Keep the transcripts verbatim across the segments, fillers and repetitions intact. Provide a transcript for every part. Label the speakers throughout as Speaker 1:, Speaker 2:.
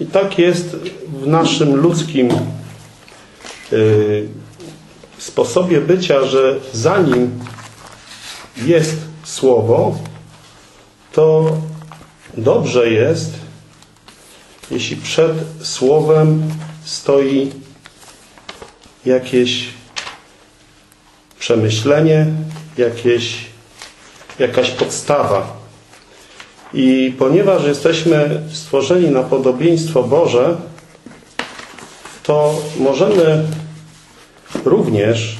Speaker 1: I tak jest w naszym ludzkim yy, sposobie bycia, że zanim jest Słowo, to dobrze jest, jeśli przed Słowem stoi jakieś przemyślenie, jakieś, jakaś podstawa. I ponieważ jesteśmy stworzeni na podobieństwo Boże, to możemy również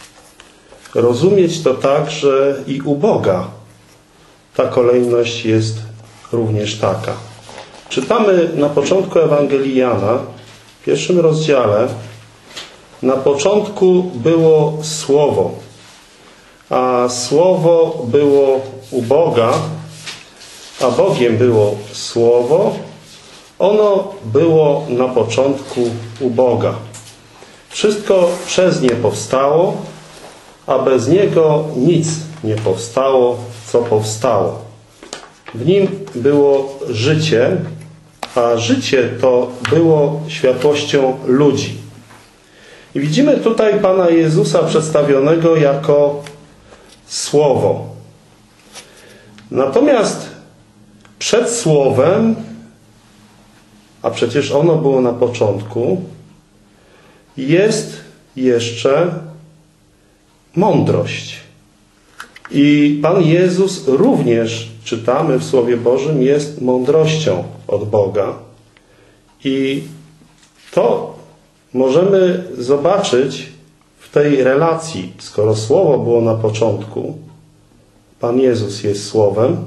Speaker 1: rozumieć to tak, że i u Boga ta kolejność jest również taka. Czytamy na początku Ewangelii Jana, w pierwszym rozdziale: na początku było Słowo, a Słowo było u Boga, a Bogiem było Słowo. Ono było na początku u Boga. Wszystko przez nie powstało, a bez Niego nic nie powstało, co powstało. W Nim było życie, a życie to było światłością ludzi. I widzimy tutaj Pana Jezusa przedstawionego jako Słowo. Natomiast przed Słowem, a przecież ono było na początku, jest jeszcze mądrość. I Pan Jezus również, czytamy w Słowie Bożym, jest mądrością od Boga. I to możemy zobaczyć w tej relacji. Skoro Słowo było na początku, Pan Jezus jest Słowem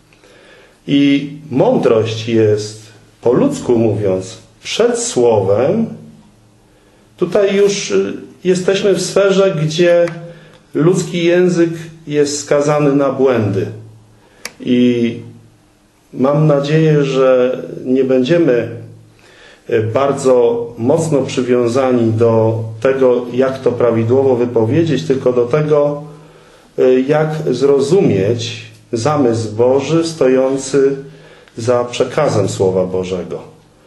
Speaker 1: i mądrość jest, po ludzku mówiąc, przed Słowem, tutaj już jesteśmy w sferze, gdzie ludzki język jest skazany na błędy. I mam nadzieję, że nie będziemy bardzo mocno przywiązani do tego, jak to prawidłowo wypowiedzieć, tylko do tego, jak zrozumieć zamysł Boży stojący za przekazem Słowa Bożego.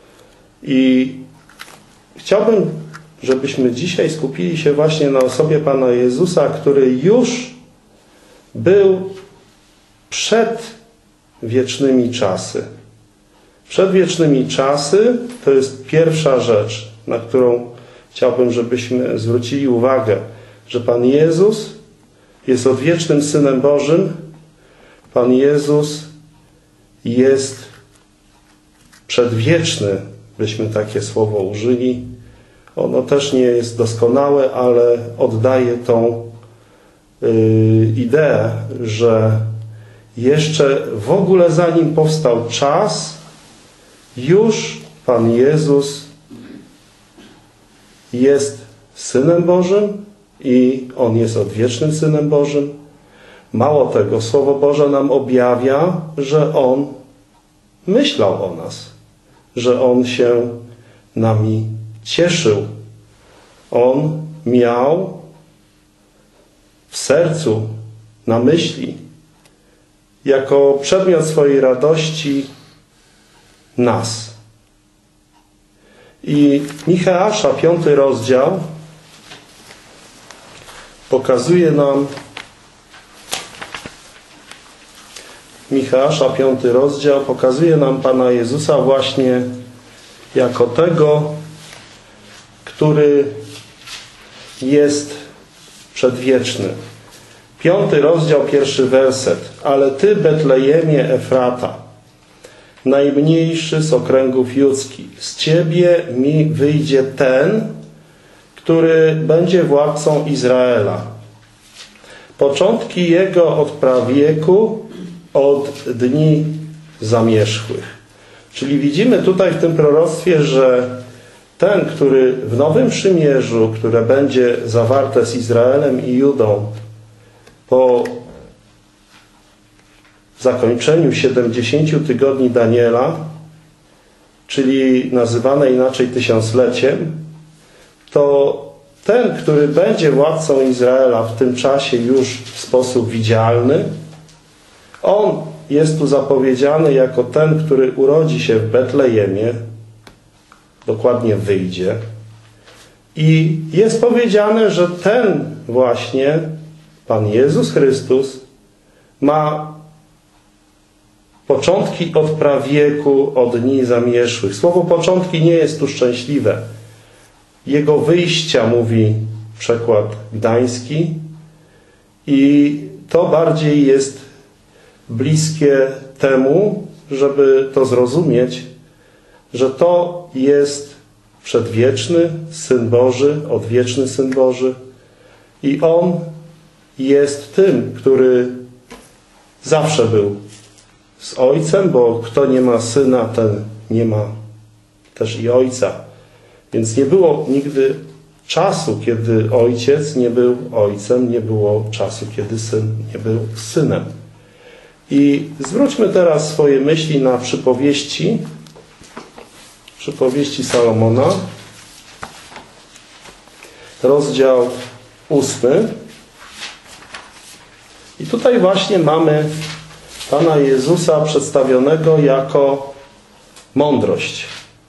Speaker 1: I chciałbym, żebyśmy dzisiaj skupili się właśnie na osobie Pana Jezusa, który już był przed wiecznymi czasy. Przed wiecznymi czasy to jest pierwsza rzecz, na którą chciałbym, żebyśmy zwrócili uwagę, że Pan Jezus jest odwiecznym Synem Bożym. Pan Jezus jest przedwieczny, byśmy takie słowo użyli. Ono też nie jest doskonałe, ale oddaje tą yy, ideę, że jeszcze w ogóle zanim powstał czas, już Pan Jezus jest Synem Bożym i On jest odwiecznym Synem Bożym. Mało tego, Słowo Boże nam objawia, że On myślał o nas, że On się nami cieszył. On miał w sercu, na myśli, jako przedmiot swojej radości nas. I Micheasza, piąty rozdział, pokazuje nam Micheasza, piąty rozdział, pokazuje nam Pana Jezusa właśnie jako tego, który jest przedwieczny. Piąty rozdział, pierwszy werset. Ale Ty, Betlejemie Efrata, najmniejszy z okręgów judzkich, z Ciebie mi wyjdzie ten, który będzie władcą Izraela. Początki Jego od prawieku, od dni zamierzchłych. Czyli widzimy tutaj w tym proroctwie, że ten, który w Nowym Przymierzu, które będzie zawarte z Izraelem i Judą po zakończeniu siedemdziesięciu tygodni Daniela, czyli nazywane inaczej tysiącleciem, to ten, który będzie władcą Izraela w tym czasie już w sposób widzialny, on jest tu zapowiedziany jako ten, który urodzi się w Betlejemie, dokładnie wyjdzie. I jest powiedziane, że ten właśnie Pan Jezus Chrystus ma początki od prawieku, od dni zamierzchłych. Słowo początki nie jest tu szczęśliwe. Jego wyjścia, mówi przekład gdański, i to bardziej jest bliskie temu, żeby to zrozumieć, że to jest przedwieczny Syn Boży, odwieczny Syn Boży i On jest tym, który zawsze był z Ojcem, bo kto nie ma Syna, ten nie ma też i Ojca. Więc nie było nigdy czasu, kiedy Ojciec nie był Ojcem, nie było czasu, kiedy Syn nie był Synem. I zwróćmy teraz swoje myśli na przypowieści, przypowieści Salomona, rozdział ósmy. I tutaj właśnie mamy Pana Jezusa przedstawionego jako mądrość.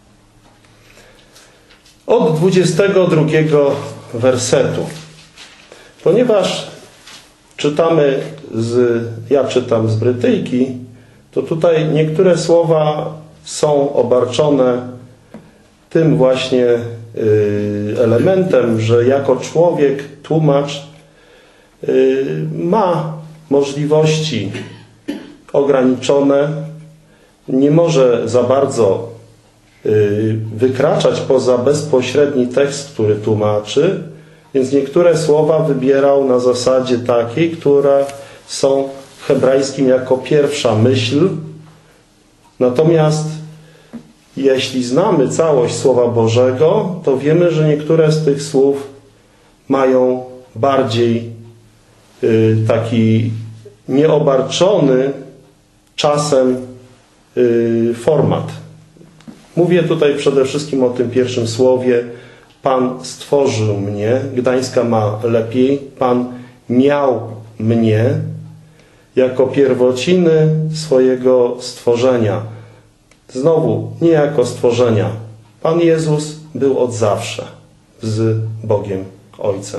Speaker 1: Od dwudziestego drugiego wersetu. Ponieważ czytamy z, ja czytam z Brytyjki, to tutaj niektóre słowa są obarczone tym właśnie y, elementem, że jako człowiek, tłumacz y, ma możliwości ograniczone, nie może za bardzo y, wykraczać poza bezpośredni tekst, który tłumaczy, więc niektóre słowa wybierał na zasadzie takiej, które są w hebrajskim jako pierwsza myśl. Natomiast jeśli znamy całość Słowa Bożego, to wiemy, że niektóre z tych słów mają bardziej y, taki nieobarczony czasem y, format. Mówię tutaj przede wszystkim o tym pierwszym słowie. Pan stworzył mnie. Gdańska ma lepiej. Pan miał mnie jako pierwociny swojego stworzenia. Znowu, nie jako stworzenia. Pan Jezus był od zawsze z Bogiem Ojcem.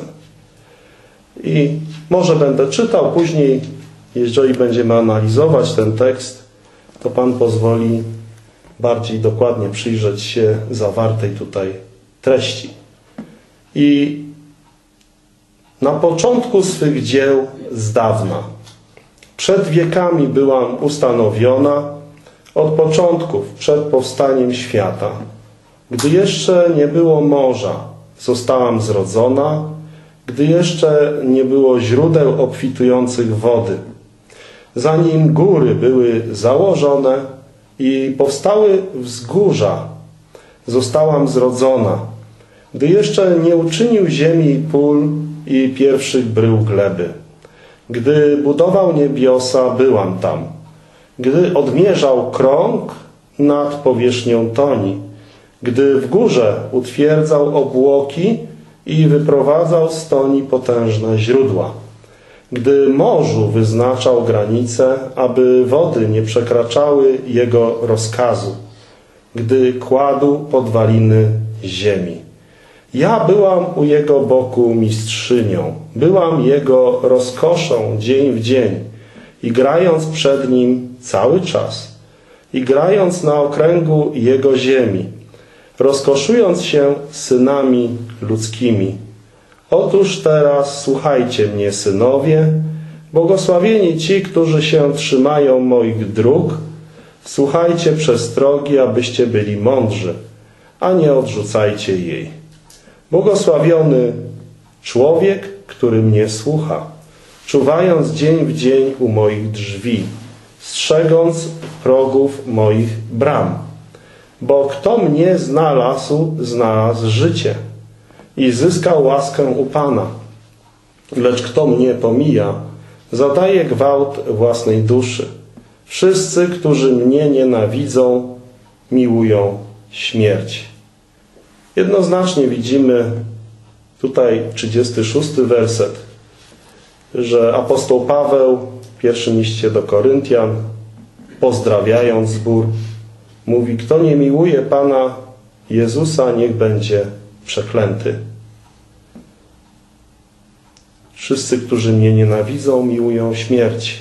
Speaker 1: I może będę czytał później, jeżeli będziemy analizować ten tekst, to Pan pozwoli bardziej dokładnie przyjrzeć się zawartej tutaj treści. I na początku swych dzieł z dawna, przed wiekami byłam ustanowiona, od początków, przed powstaniem świata. Gdy jeszcze nie było morza, zostałam zrodzona, gdy jeszcze nie było źródeł obfitujących wody. Zanim góry były założone i powstały wzgórza, zostałam zrodzona. Gdy jeszcze nie uczynił ziemi pól i pierwszych brył gleby. Gdy budował niebiosa, byłam tam. Gdy odmierzał krąg nad powierzchnią toni. Gdy w górze utwierdzał obłoki i wyprowadzał z toni potężne źródła. Gdy morzu wyznaczał granice, aby wody nie przekraczały jego rozkazu. Gdy kładł podwaliny ziemi. Ja byłam u jego boku mistrzynią. Byłam jego rozkoszą dzień w dzień. I grając przed nim cały czas. I grając na okręgu jego ziemi. Rozkoszując się synami ludzkimi. Otóż teraz słuchajcie mnie, synowie, błogosławieni ci, którzy się trzymają moich dróg. Słuchajcie przestrogi, abyście byli mądrzy, a nie odrzucajcie jej. Błogosławiony człowiek, który mnie słucha, czuwając dzień w dzień u moich drzwi, strzegąc progów moich bram. Bo kto mnie znalazł, znalazł życie i zyskał łaskę u Pana. Lecz kto mnie pomija, zadaje gwałt własnej duszy. Wszyscy, którzy mnie nienawidzą, miłują śmierć. Jednoznacznie widzimy tutaj trzydziesty szósty werset, że apostoł Paweł w pierwszym liście do Koryntian, pozdrawiając zbór, mówi, kto nie miłuje Pana, Jezusa niech będzie przeklęty. Wszyscy, którzy mnie nienawidzą, miłują śmierć.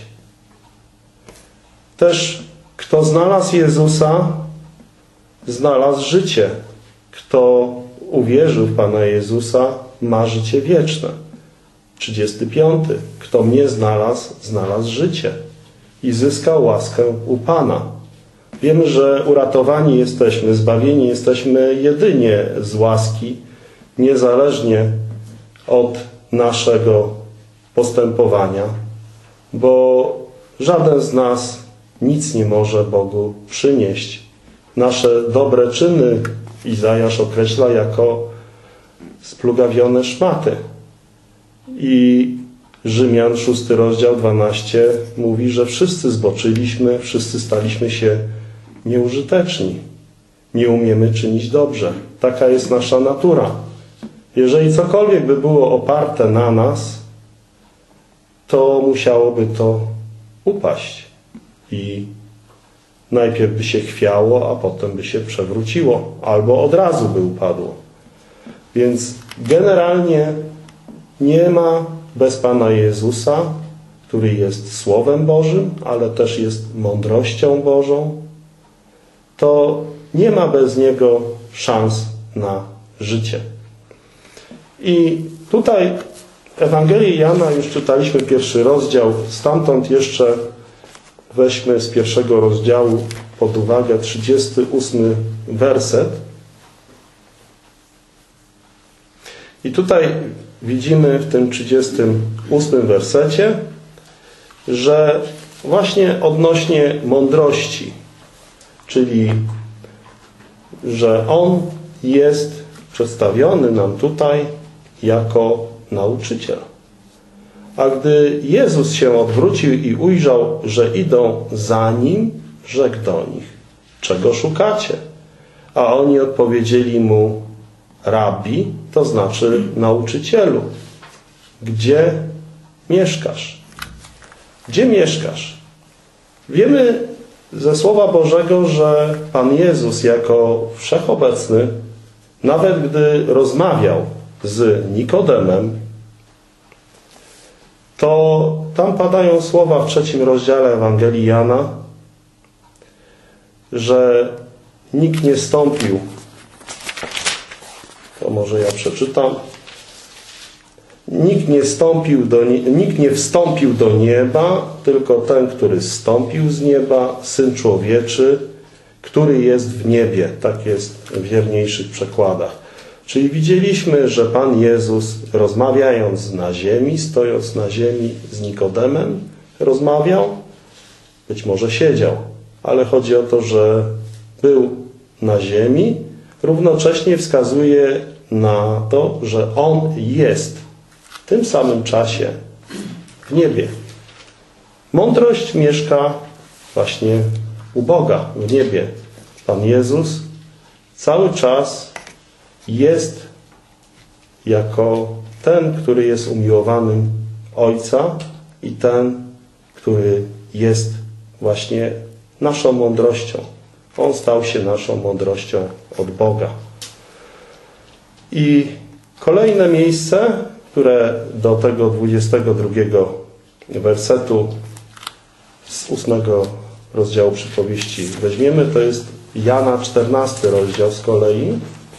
Speaker 1: Też kto znalazł Jezusa, znalazł życie. Kto uwierzył w Pana Jezusa, ma życie wieczne. trzydziesty piąty. Kto mnie znalazł, znalazł życie i zyskał łaskę u Pana. Wiemy, że uratowani jesteśmy, zbawieni jesteśmy jedynie z łaski, niezależnie od naszego postępowania, bo żaden z nas nic nie może Bogu przynieść. Nasze dobre czyny Izajasz określa jako splugawione szmaty. I Rzymian, szósty rozdział, dwanaście mówi, że wszyscy zboczyliśmy, wszyscy staliśmy się nieużyteczni. Nie umiemy czynić dobrze. Taka jest nasza natura. Jeżeli cokolwiek by było oparte na nas, to musiałoby to upaść. I najpierw by się chwiało, a potem by się przewróciło. Albo od razu by upadło. Więc generalnie nie ma bez Pana Jezusa, który jest Słowem Bożym, ale też jest mądrością Bożą, to nie ma bez Niego szans na życie. I tutaj Ewangelii Jana już czytaliśmy pierwszy rozdział, stamtąd jeszcze weźmy z pierwszego rozdziału pod uwagę trzydziesty ósmy werset. I tutaj widzimy w tym trzydziestym ósmym wersecie, że właśnie odnośnie mądrości, czyli że On jest przedstawiony nam tutaj jako nauczyciel. A gdy Jezus się odwrócił i ujrzał, że idą za Nim, rzekł do nich: czego szukacie? A oni odpowiedzieli Mu: Rabbi, to znaczy nauczycielu, gdzie mieszkasz? Gdzie mieszkasz? Wiemy ze Słowa Bożego, że Pan Jezus jako wszechobecny, nawet gdy rozmawiał z Nikodemem, to tam padają słowa w trzecim rozdziale Ewangelii Jana, że nikt nie stąpił. To może ja przeczytam. Nikt nie, stąpił do nie, nikt nie wstąpił do nieba, tylko ten, który zstąpił z nieba, Syn Człowieczy, który jest w niebie. Tak jest w wierniejszych przekładach. Czyli widzieliśmy, że Pan Jezus, rozmawiając na ziemi, stojąc na ziemi z Nikodemem, rozmawiał, być może siedział, ale chodzi o to, że był na ziemi, równocześnie wskazuje na to, że On jest w tym samym czasie w niebie. Mądrość mieszka właśnie u Boga, w niebie. Pan Jezus cały czas jest jako ten, który jest umiłowanym Ojca i ten, który jest właśnie naszą mądrością. On stał się naszą mądrością od Boga. I kolejne miejsce, które do tego dwudziestego drugiego wersetu z ósmego rozdziału przypowieści weźmiemy, to jest Jana czternasty rozdział z kolei.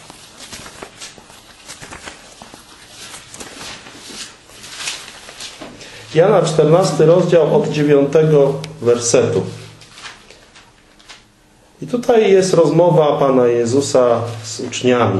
Speaker 1: Jana czternasty rozdział od dziewiątego wersetu. I tutaj jest rozmowa Pana Jezusa z uczniami.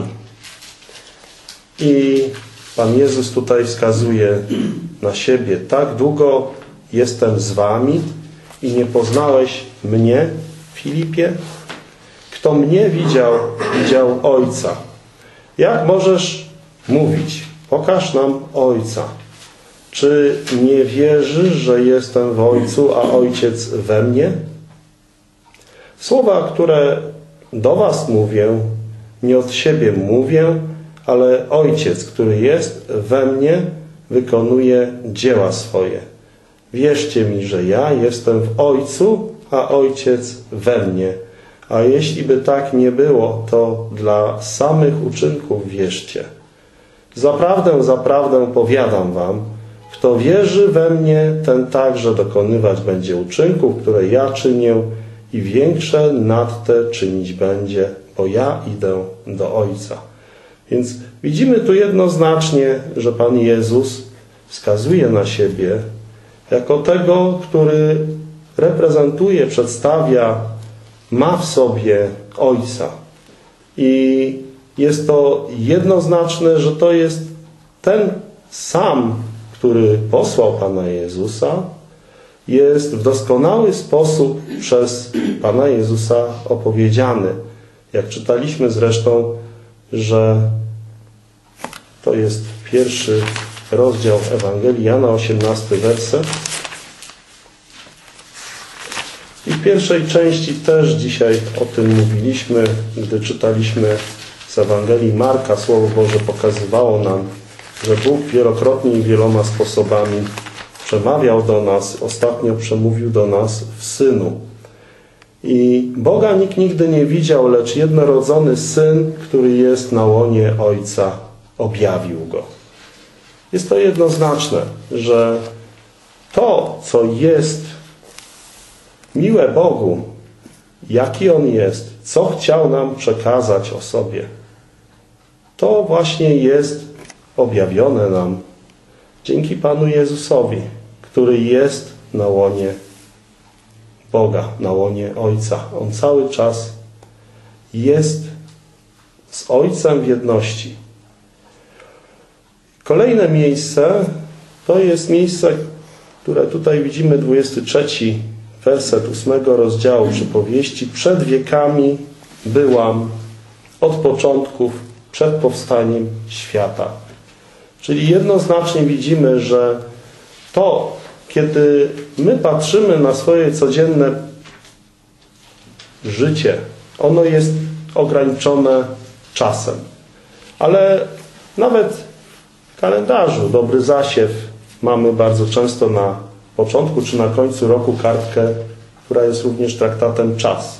Speaker 1: I Pan Jezus tutaj wskazuje na siebie: tak długo jestem z wami i nie poznałeś mnie, Filipie? Kto mnie widział, widział Ojca. Jak możesz mówić: pokaż nam Ojca? Czy nie wierzysz, że jestem w Ojcu, a Ojciec we mnie? Słowa, które do was mówię, nie od siebie mówię, ale Ojciec, który jest we mnie, wykonuje dzieła swoje. Wierzcie mi, że ja jestem w Ojcu, a Ojciec we mnie. A jeśli by tak nie było, to dla samych uczynków wierzcie. Zaprawdę, zaprawdę powiadam wam, kto wierzy we mnie, ten także dokonywać będzie uczynków, które ja czynię i większe nad te czynić będzie, bo ja idę do Ojca. Więc widzimy tu jednoznacznie, że Pan Jezus wskazuje na siebie jako tego, który reprezentuje, przedstawia, ma w sobie Ojca. I jest to jednoznaczne, że to jest ten sam, który posłał Pana Jezusa, jest w doskonały sposób przez Pana Jezusa opowiedziany. Jak czytaliśmy zresztą, że to jest pierwszy rozdział Ewangelii Jana, osiemnasty werset. I w pierwszej części też dzisiaj o tym mówiliśmy, gdy czytaliśmy z Ewangelii Marka. Słowo Boże pokazywało nam, że Bóg wielokrotnie i wieloma sposobami przemawiał do nas. Ostatnio przemówił do nas w Synu. I Boga nikt nigdy nie widział, lecz jednorodzony Syn, który jest na łonie Ojca, objawił Go. Jest to jednoznaczne, że to, co jest miłe Bogu, jaki On jest, co chciał nam przekazać o sobie, to właśnie jest objawione nam dzięki Panu Jezusowi, który jest na łonie Boga, na łonie Ojca. On cały czas jest z Ojcem w jedności. Kolejne miejsce to jest miejsce, które tutaj widzimy, dwudziesty trzeci werset ósmego rozdziału przypowieści. Przed wiekami byłam, od początków, przed powstaniem świata. Czyli jednoznacznie widzimy, że to, kiedy my patrzymy na swoje codzienne życie, ono jest ograniczone czasem. Ale nawet w kalendarzu Dobry Zasiew mamy bardzo często na początku czy na końcu roku kartkę, która jest również traktatem Czas.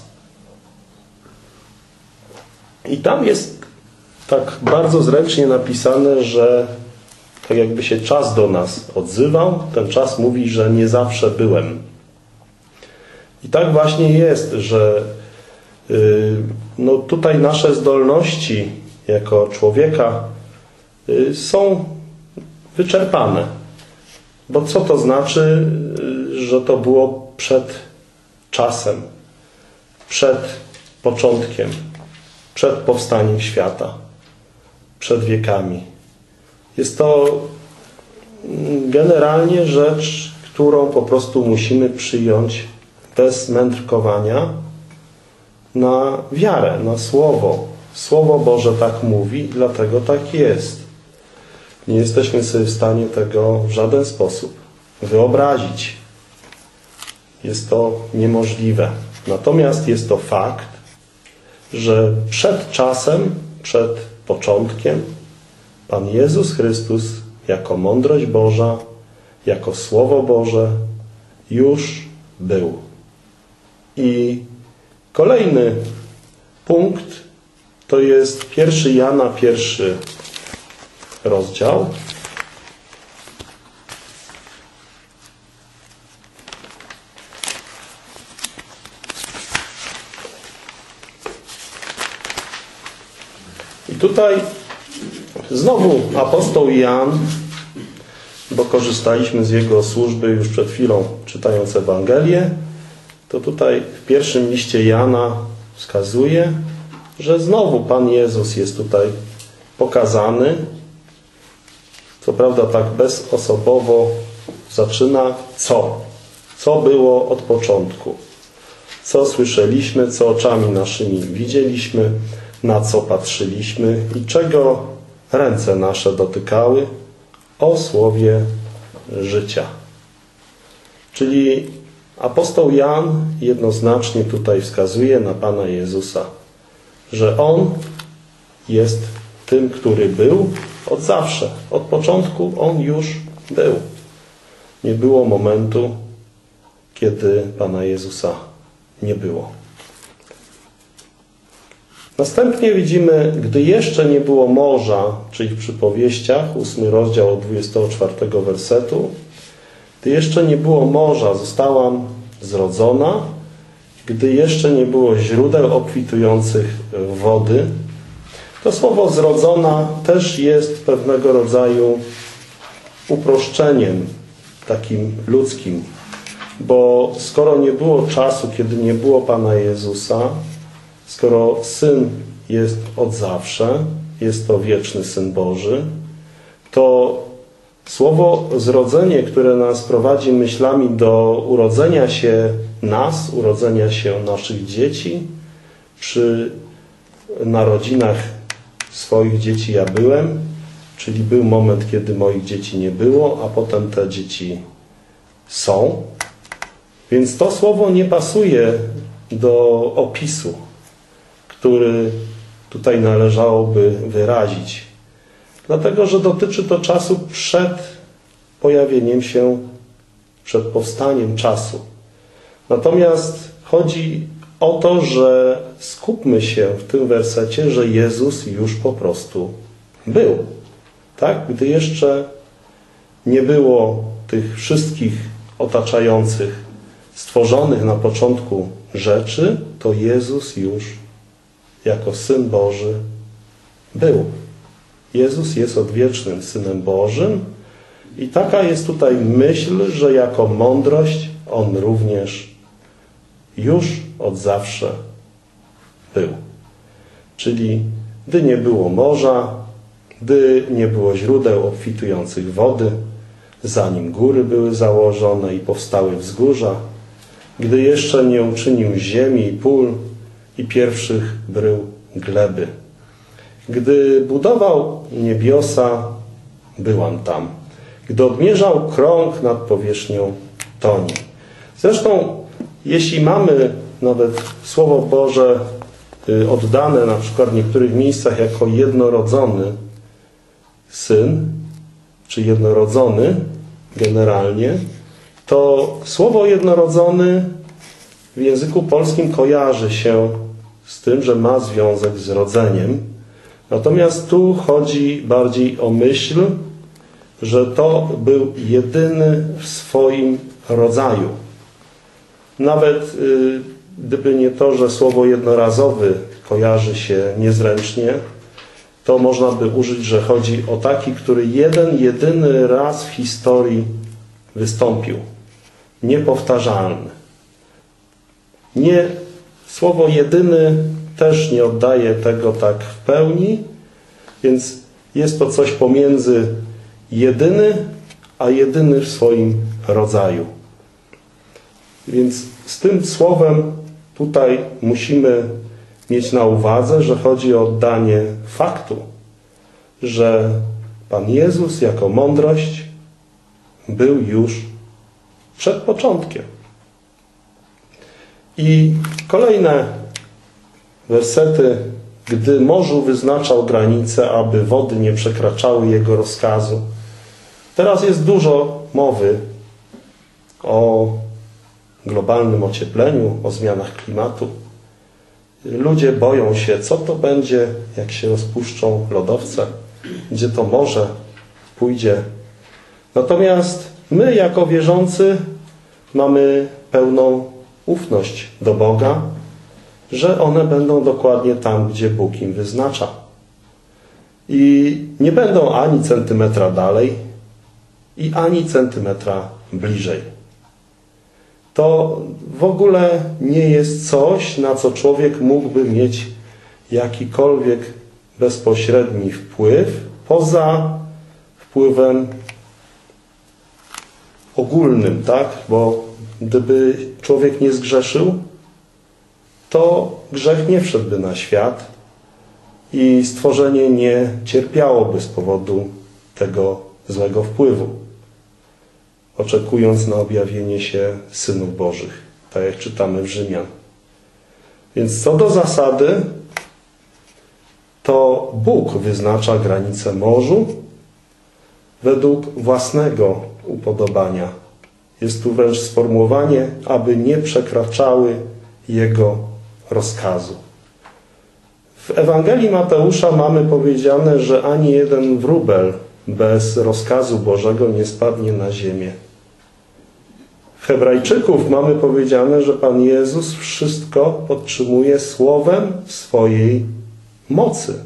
Speaker 1: I tam jest tak bardzo zręcznie napisane, że tak jakby się czas do nas odzywał, ten czas mówi, że nie zawsze byłem. I tak właśnie jest, że yy, no tutaj nasze zdolności jako człowieka yy, są wyczerpane. Bo co to znaczy, yy, że to było przed czasem, przed początkiem, przed powstaniem świata, przed wiekami. Jest to generalnie rzecz, którą po prostu musimy przyjąć bez mędrkowania na wiarę, na Słowo. Słowo Boże tak mówi, dlatego tak jest. Nie jesteśmy sobie w stanie tego w żaden sposób wyobrazić. Jest to niemożliwe. Natomiast jest to fakt, że przed czasem, przed początkiem Pan Jezus Chrystus jako mądrość Boża, jako Słowo Boże już był. I kolejny punkt to jest pierwszy Jana, pierwszy rozdział. I tutaj znowu apostoł Jan, bo korzystaliśmy z jego służby już przed chwilą czytając Ewangelię, to tutaj w pierwszym liście Jana wskazuje, że znowu Pan Jezus jest tutaj pokazany. Co prawda tak bezosobowo zaczyna co? Co było od początku? Co słyszeliśmy, co oczami naszymi widzieliśmy, na co patrzyliśmy i czego ręce nasze dotykały? O słowie życia. Czyli apostoł Jan jednoznacznie tutaj wskazuje na Pana Jezusa, że On jest tym, który był od zawsze. Od początku On już był. Nie było momentu, kiedy Pana Jezusa nie było. Następnie widzimy, gdy jeszcze nie było morza, czyli w przypowieściach, ósmy rozdział od dwudziestego czwartego wersetu, gdy jeszcze nie było morza, zostałam zrodzona, gdy jeszcze nie było źródeł obfitujących wody. To słowo zrodzona też jest pewnego rodzaju uproszczeniem takim ludzkim, bo skoro nie było czasu, kiedy nie było Pana Jezusa, skoro Syn jest od zawsze, jest to wieczny Syn Boży, to słowo zrodzenie, które nas prowadzi myślami do urodzenia się nas, urodzenia się naszych dzieci, przy narodzinach swoich dzieci ja byłem, czyli był moment, kiedy moich dzieci nie było, a potem te dzieci są. Więc to słowo nie pasuje do opisu, który tutaj należałoby wyrazić. Dlatego, że dotyczy to czasu przed pojawieniem się, przed powstaniem czasu. Natomiast chodzi o to, że skupmy się w tym wersecie, że Jezus już po prostu był. Tak? Gdy jeszcze nie było tych wszystkich otaczających, stworzonych na początku rzeczy, to Jezus już jako Syn Boży był. Jezus jest odwiecznym Synem Bożym i taka jest tutaj myśl, że jako mądrość On również już od zawsze był. Czyli gdy nie było morza, gdy nie było źródeł obfitujących wody, zanim góry były założone i powstały wzgórza, gdy jeszcze nie uczynił ziemi i pól i pierwszych brył gleby. Gdy budował niebiosa, byłam tam. Gdy odmierzał krąg nad powierzchnią toni. Zresztą, jeśli mamy nawet Słowo Boże oddane na przykład w niektórych miejscach jako jednorodzony syn, czy jednorodzony generalnie, to słowo jednorodzony w języku polskim kojarzy się z tym, że ma związek z rodzeniem. Natomiast tu chodzi bardziej o myśl, że to był jedyny w swoim rodzaju. Nawet y, gdyby nie to, że słowo jednorazowy kojarzy się niezręcznie, to można by użyć, że chodzi o taki, który jeden, jedyny raz w historii wystąpił. Niepowtarzalny. Nie, słowo jedyny też nie oddaje tego tak w pełni, więc jest to coś pomiędzy jedyny, a jedyny w swoim rodzaju. Więc z tym słowem tutaj musimy mieć na uwadze, że chodzi o oddanie faktu, że Pan Jezus jako mądrość był już przed początkiem. I kolejne wersety. Gdy morzu wyznaczał granice, aby wody nie przekraczały Jego rozkazu. Teraz jest dużo mowy o globalnym ociepleniu, o zmianach klimatu. Ludzie boją się, co to będzie, jak się rozpuszczą lodowce, gdzie to morze pójdzie. Natomiast my, jako wierzący, mamy pełną ufność do Boga, że one będą dokładnie tam, gdzie Bóg im wyznacza. I nie będą ani centymetra dalej i ani centymetra bliżej. To w ogóle nie jest coś, na co człowiek mógłby mieć jakikolwiek bezpośredni wpływ, poza wpływem ogólnym, tak? Bo gdyby człowiek nie zgrzeszył, to grzech nie wszedłby na świat i stworzenie nie cierpiałoby z powodu tego złego wpływu, oczekując na objawienie się synów Bożych, tak jak czytamy w Rzymian. Więc co do zasady, to Bóg wyznacza granice morzu według własnego upodobania. Jest tu wręcz sformułowanie, aby nie przekraczały Jego rozkazu. W Ewangelii Mateusza mamy powiedziane, że ani jeden wróbel bez rozkazu Bożego nie spadnie na ziemię. W Hebrajczyków mamy powiedziane, że Pan Jezus wszystko podtrzymuje słowem swojej mocy.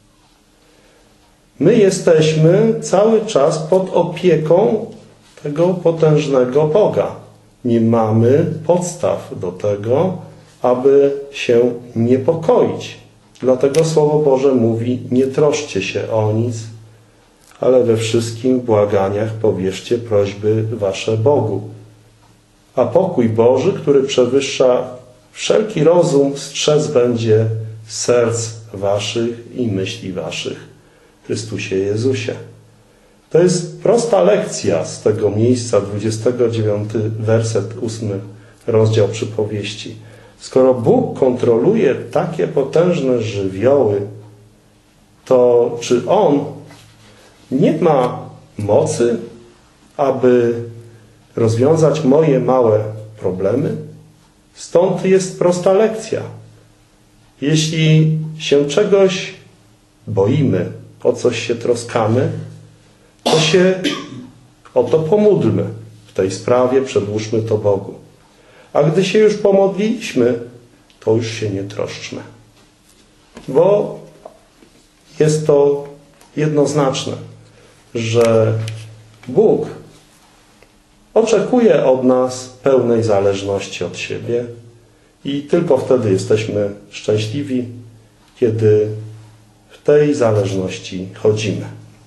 Speaker 1: My jesteśmy cały czas pod opieką tego potężnego Boga. Nie mamy podstaw do tego, aby się niepokoić. Dlatego Słowo Boże mówi: nie troszcie się o nic, ale we wszystkim błaganiach powierzcie prośby wasze Bogu. A pokój Boży, który przewyższa wszelki rozum, strzec będzie serc waszych i myśli waszych w Chrystusie Jezusie. To jest prosta lekcja z tego miejsca, dwudziesty dziewiąty werset, ósmy rozdział Przypowieści. Skoro Bóg kontroluje takie potężne żywioły, to czy On nie ma mocy, aby rozwiązać moje małe problemy? Stąd jest prosta lekcja. Jeśli się czegoś boimy, o coś się troskamy, to się o to pomódlmy. W tej sprawie przedłóżmy to Bogu. A gdy się już pomodliliśmy, to już się nie troszczmy. Bo jest to jednoznaczne, że Bóg oczekuje od nas pełnej zależności od siebie i tylko wtedy jesteśmy szczęśliwi, kiedy w tej zależności chodzimy.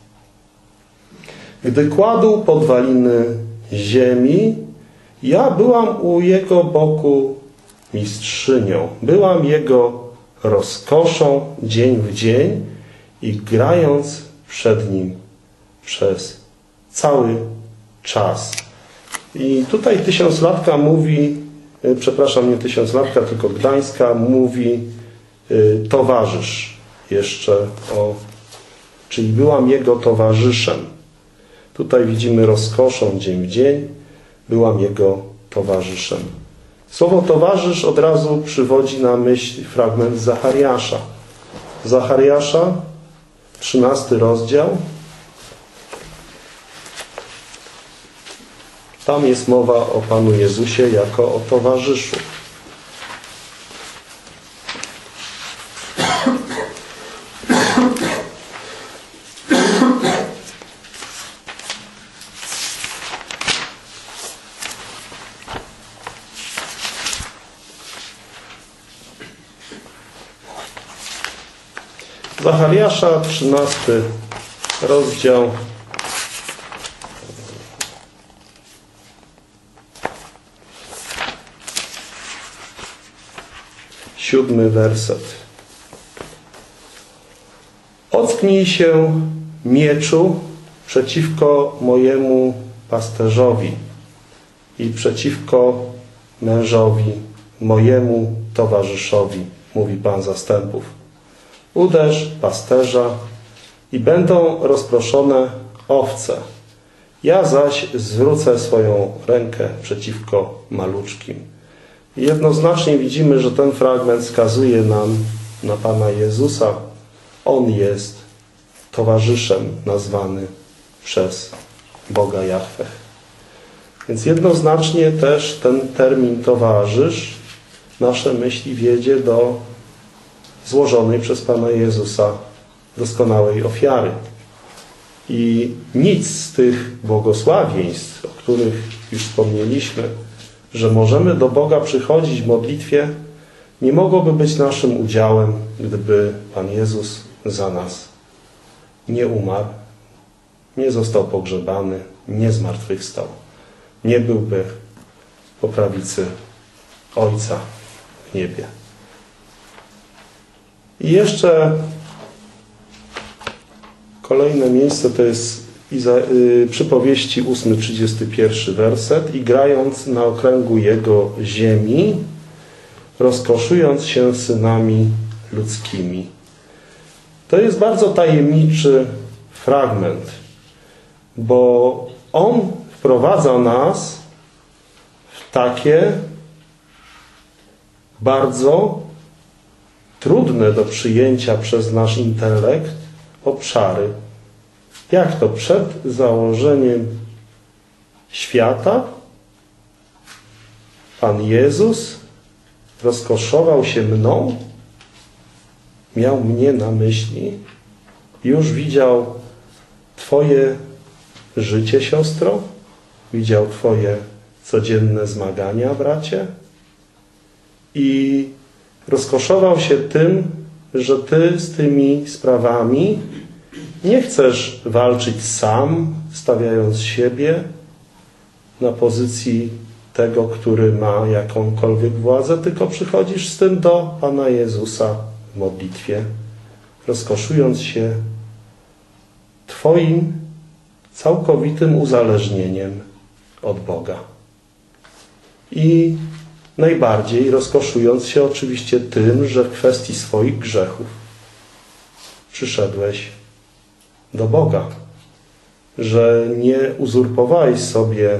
Speaker 1: Gdy kładł podwaliny ziemi, ja byłam u jego boku mistrzynią. Byłam jego rozkoszą dzień w dzień i grając przed nim przez cały czas. I tutaj Tysiąclatka mówi, przepraszam, nie Tysiąclatka, tylko Gdańska mówi y, towarzysz jeszcze o, czyli byłam jego towarzyszem. Tutaj widzimy rozkoszą dzień w dzień, byłam jego towarzyszem. Słowo towarzysz od razu przywodzi na myśl fragment Zachariasza. Zachariasza, trzynasty rozdział. Tam jest mowa o Panu Jezusie jako o towarzyszu. Zachariasza, trzynasty rozdział. Siódmy werset. Ocknij się, mieczu, przeciwko mojemu pasterzowi i przeciwko mężowi, mojemu towarzyszowi, mówi Pan zastępów. Uderz pasterza i będą rozproszone owce. Ja zaś zwrócę swoją rękę przeciwko maluczkim. I jednoznacznie widzimy, że ten fragment wskazuje nam na Pana Jezusa. On jest towarzyszem nazwany przez Boga Jahwe. Więc jednoznacznie też ten termin towarzysz nasze myśli wiedzie do złożonej przez Pana Jezusa doskonałej ofiary. I nic z tych błogosławieństw, o których już wspomnieliśmy, że możemy do Boga przychodzić w modlitwie, nie mogłoby być naszym udziałem, gdyby Pan Jezus za nas nie umarł, nie został pogrzebany, nie zmartwychwstał. Nie byłby po prawicy Ojca w niebie. I jeszcze kolejne miejsce to jest Przypowieści ósmy, trzydziesty pierwszy werset. I grając na okręgu jego ziemi, rozkoszując się synami ludzkimi. To jest bardzo tajemniczy fragment, bo on wprowadza nas w takie bardzo trudne do przyjęcia przez nasz intelekt obszary. Jak to przed założeniem świata Pan Jezus rozkoszował się mną, miał mnie na myśli, już widział Twoje życie, siostro, widział Twoje codzienne zmagania, bracie, i rozkoszował się tym, że Ty z tymi sprawami nie chcesz walczyć sam, stawiając siebie na pozycji tego, który ma jakąkolwiek władzę, tylko przychodzisz z tym do Pana Jezusa w modlitwie, rozkoszując się Twoim całkowitym uzależnieniem od Boga. I najbardziej rozkoszując się oczywiście tym, że w kwestii swoich grzechów przyszedłeś do Boga, że nie uzurpowałeś sobie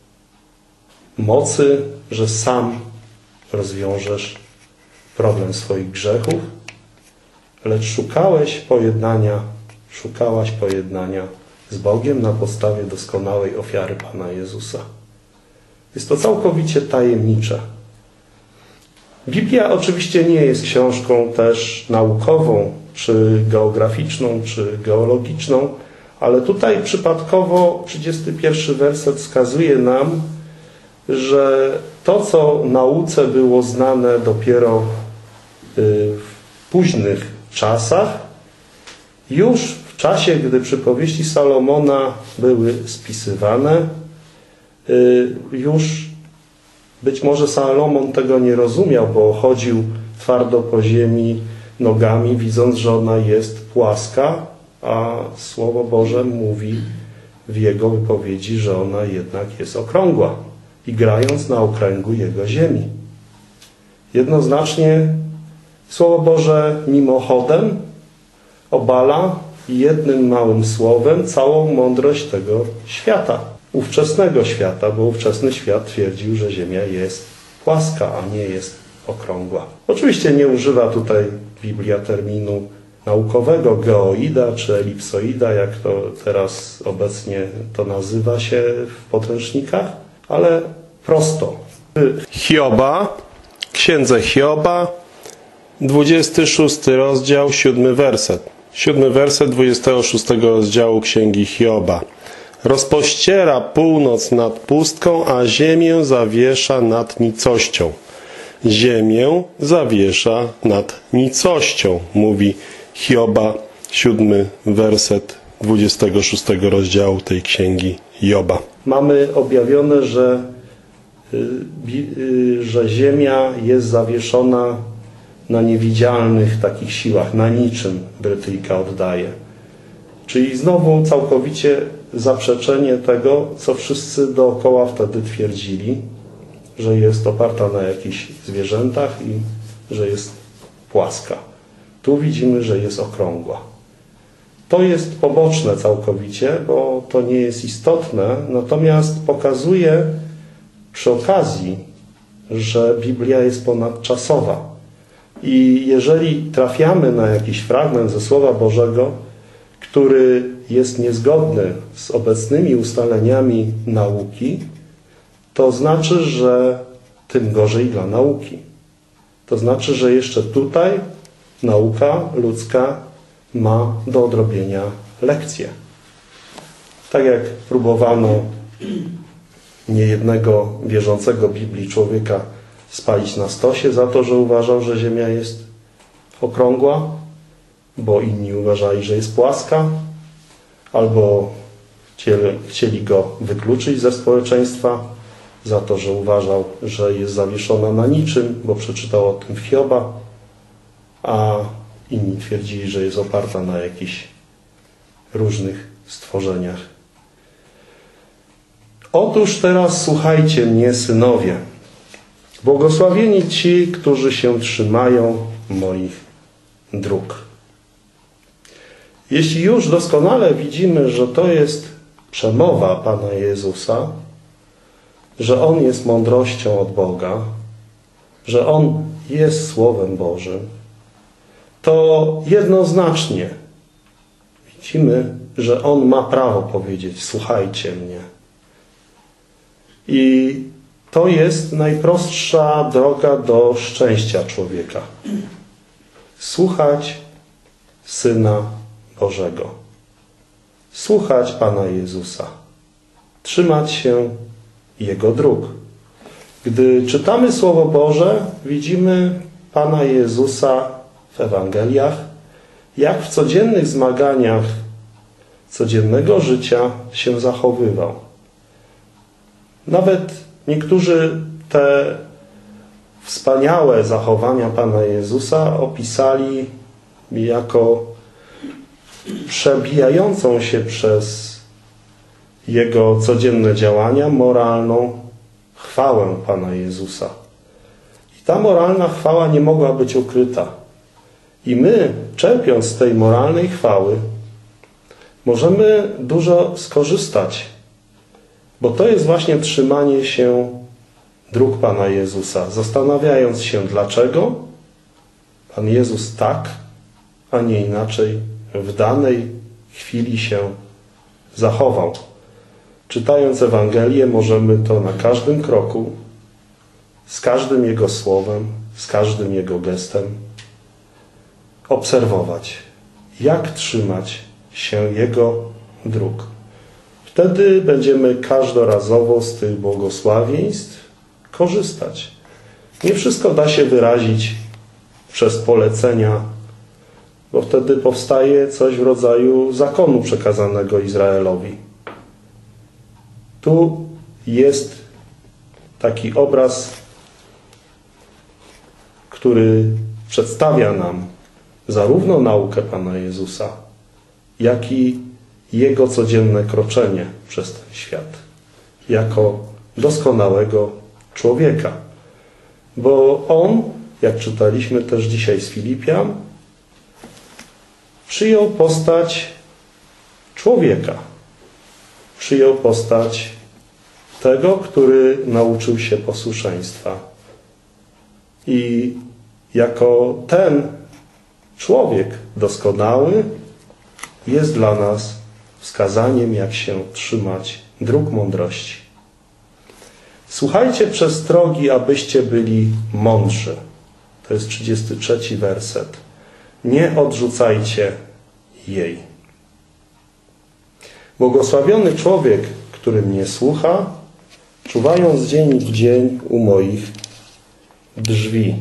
Speaker 1: mocy, że sam rozwiążesz problem swoich grzechów, lecz szukałeś pojednania, szukałaś pojednania z Bogiem na podstawie doskonałej ofiary Pana Jezusa. Jest to całkowicie tajemnicze. Biblia oczywiście nie jest książką też naukową, czy geograficzną, czy geologiczną, ale tutaj przypadkowo trzydziesty pierwszy werset wskazuje nam, że to, co nauce było znane dopiero w późnych czasach, już w czasie, gdy przypowieści Salomona były spisywane, już być może Salomon tego nie rozumiał, bo chodził twardo po ziemi nogami, widząc, że ona jest płaska, a Słowo Boże mówi w jego wypowiedzi, że ona jednak jest okrągła i grając na okręgu jego ziemi. Jednoznacznie Słowo Boże mimochodem obala jednym małym słowem całą mądrość tego świata, ówczesnego świata, bo ówczesny świat twierdził, że ziemia jest płaska, a nie jest okrągła. Oczywiście nie używa tutaj Biblia terminu naukowego geoida czy elipsoida, jak to teraz obecnie to nazywa się w podręcznikach, ale prosto. Hioba, księdze Hioba, dwudziesty szósty rozdział, siódmy werset. Siódmy werset dwudziestego szóstego rozdziału Księgi Hioba. Rozpościera północ nad pustką, a ziemię zawiesza nad nicością. Ziemię zawiesza nad nicością, mówi Hioba, siódmy werset dwudziestego szóstego rozdziału tej Księgi Hioba. Mamy objawione, że, że ziemia jest zawieszona na niewidzialnych takich siłach, na niczym Brytyjka oddaje. Czyli znowu całkowicie zaprzeczenie tego, co wszyscy dookoła wtedy twierdzili, że jest oparta na jakichś zwierzętach i że jest płaska. Tu widzimy, że jest okrągła. To jest poboczne całkowicie, bo to nie jest istotne, natomiast pokazuje przy okazji, że Biblia jest ponadczasowa. I jeżeli trafiamy na jakiś fragment ze Słowa Bożego, który jest niezgodny z obecnymi ustaleniami nauki, to znaczy, że tym gorzej dla nauki. To znaczy, że jeszcze tutaj nauka ludzka ma do odrobienia lekcję. Tak jak próbowano niejednego wierzącego Biblii człowieka spalić na stosie za to, że uważał, że ziemia jest okrągła, bo inni uważali, że jest płaska, albo chcieli, chcieli go wykluczyć ze społeczeństwa za to, że uważał, że jest zawieszona na niczym, bo przeczytał o tym w Hioba, a inni twierdzili, że jest oparta na jakichś różnych stworzeniach. Otóż teraz słuchajcie mnie, synowie. Błogosławieni ci, którzy się trzymają moich dróg. Jeśli już doskonale widzimy, że to jest przemowa Pana Jezusa, że On jest mądrością od Boga, że On jest Słowem Bożym, to jednoznacznie widzimy, że On ma prawo powiedzieć: słuchajcie mnie. I to jest najprostsza droga do szczęścia człowieka. Słuchać Syna Bożego. Słuchać Pana Jezusa. Trzymać się Jego dróg. Gdy czytamy Słowo Boże, widzimy Pana Jezusa w Ewangeliach, jak w codziennych zmaganiach codziennego życia się zachowywał. Nawet niektórzy te wspaniałe zachowania Pana Jezusa opisali jako przebijającą się przez Jego codzienne działania moralną chwałę Pana Jezusa. I ta moralna chwała nie mogła być ukryta. I my, czerpiąc z tej moralnej chwały, możemy dużo skorzystać, bo to jest właśnie trzymanie się dróg Pana Jezusa, zastanawiając się, dlaczego Pan Jezus tak, a nie inaczej w danej chwili się zachował. Czytając Ewangelię, możemy to na każdym kroku, z każdym Jego słowem, z każdym Jego gestem obserwować, jak trzymać się Jego dróg. Wtedy będziemy każdorazowo z tych błogosławieństw korzystać. Nie wszystko da się wyrazić przez polecenia, bo wtedy powstaje coś w rodzaju zakonu przekazanego Izraelowi. Tu jest taki obraz, który przedstawia nam zarówno naukę Pana Jezusa, jak i Jego codzienne kroczenie przez ten świat, jako doskonałego człowieka. Bo On, jak czytaliśmy też dzisiaj z Filipian, przyjął postać człowieka. Przyjął postać tego, który nauczył się posłuszeństwa. I jako ten człowiek doskonały jest dla nas wskazaniem, jak się trzymać dróg mądrości. Słuchajcie przestrogi, abyście byli mądrzy. To jest trzydziesty trzeci werset. Nie odrzucajcie jej. Błogosławiony człowiek, który mnie słucha, czuwając dzień w dzień u moich drzwi.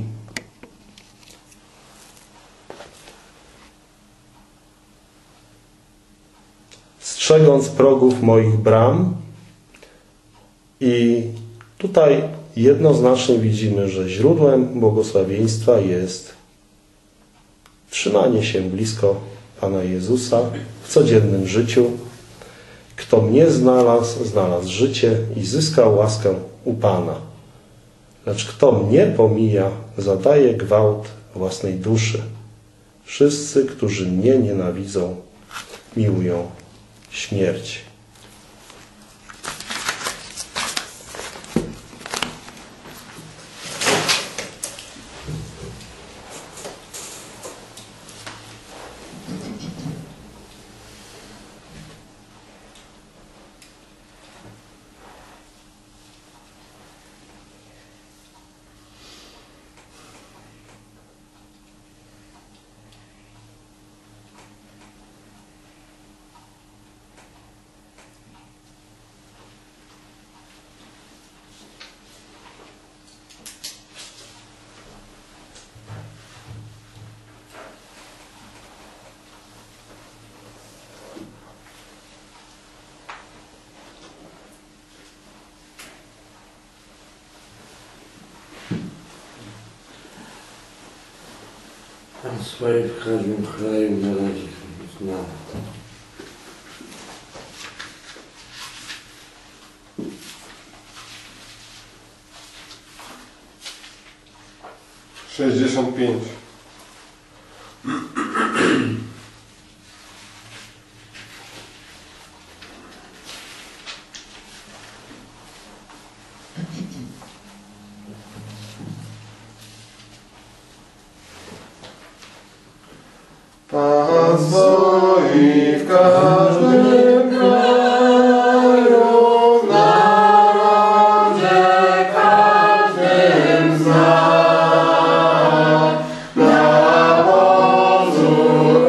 Speaker 1: Strzegąc progów moich bram. I tutaj jednoznacznie widzimy, że źródłem błogosławieństwa jest trzymanie się blisko Pana Jezusa w codziennym życiu. Kto mnie znalazł, znalazł życie i zyskał łaskę u Pana. Lecz kto mnie pomija, zadaje gwałt własnej duszy. Wszyscy, którzy mnie nienawidzą, miłują śmierć.
Speaker 2: Pan swoje w każdym kraju na razie zna.
Speaker 3: sześćdziesiąt pięć. Pan stoi w każdym kraju, w narodzie każdym zna. Na pozór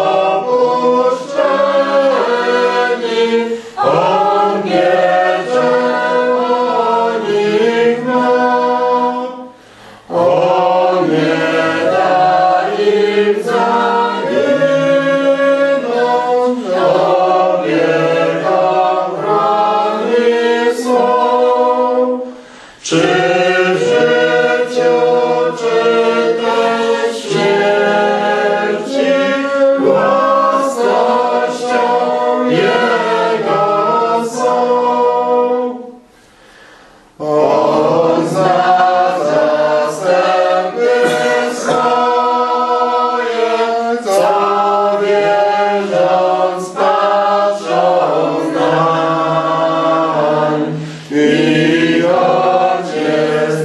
Speaker 3: opuszczeni, On pieczę o nich ma. On nie da im zaginąć, opieka ochrony swą. Czy w życiu, czy też w śmierci, własnością Jego są. On zna zastępy swoje, co wierząc patrzą nań. I choć jest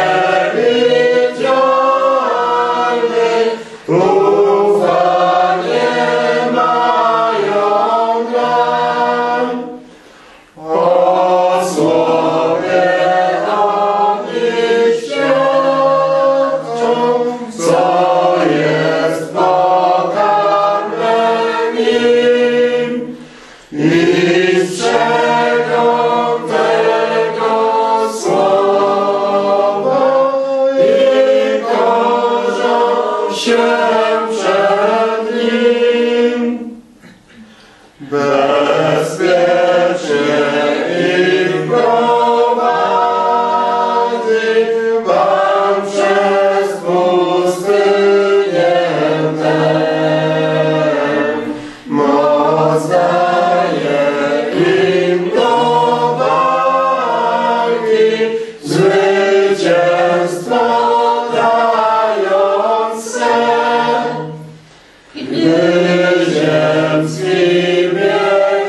Speaker 3: niewidzialny, ufanie mają nań. O słowie oni świadczą, co jest pokarmem im, i strzegą tego słowa i korzą się przed nim. Bezpiecznie ich prowadzi Pan przez pustynię tę. Moc daje im do walki, zwycięstwo dając sen. Gdy ziemski bieg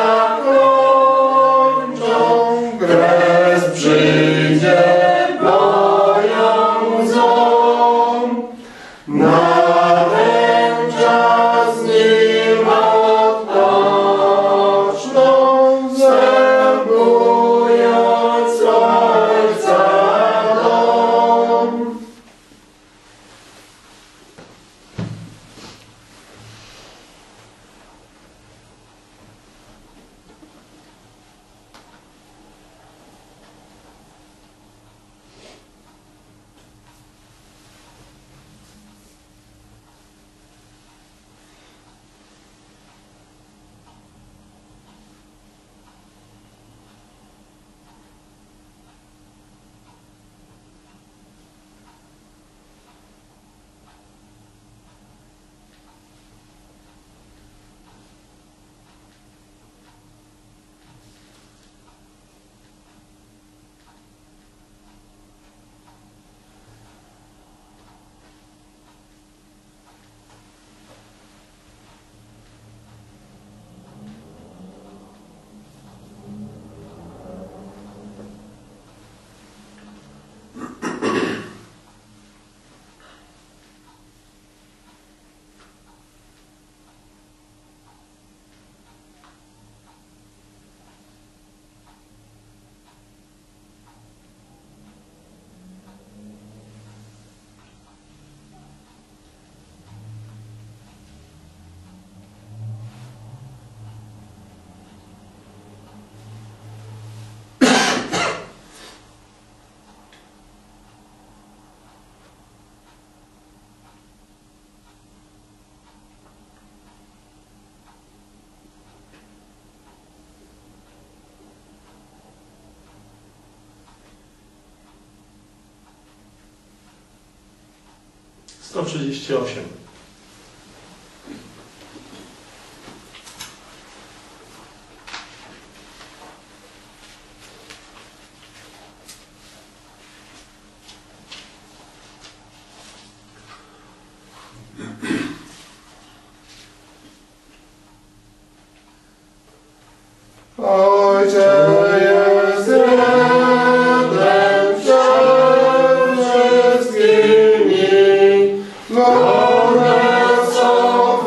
Speaker 3: zakończą, kres przyjdzie moją łzą. Na ten czas z nim odpoczną, zębując Ojca dom.
Speaker 1: sto trzydzieści osiem.
Speaker 3: Ojcze jest jeden przed wszystkimi, Bogiem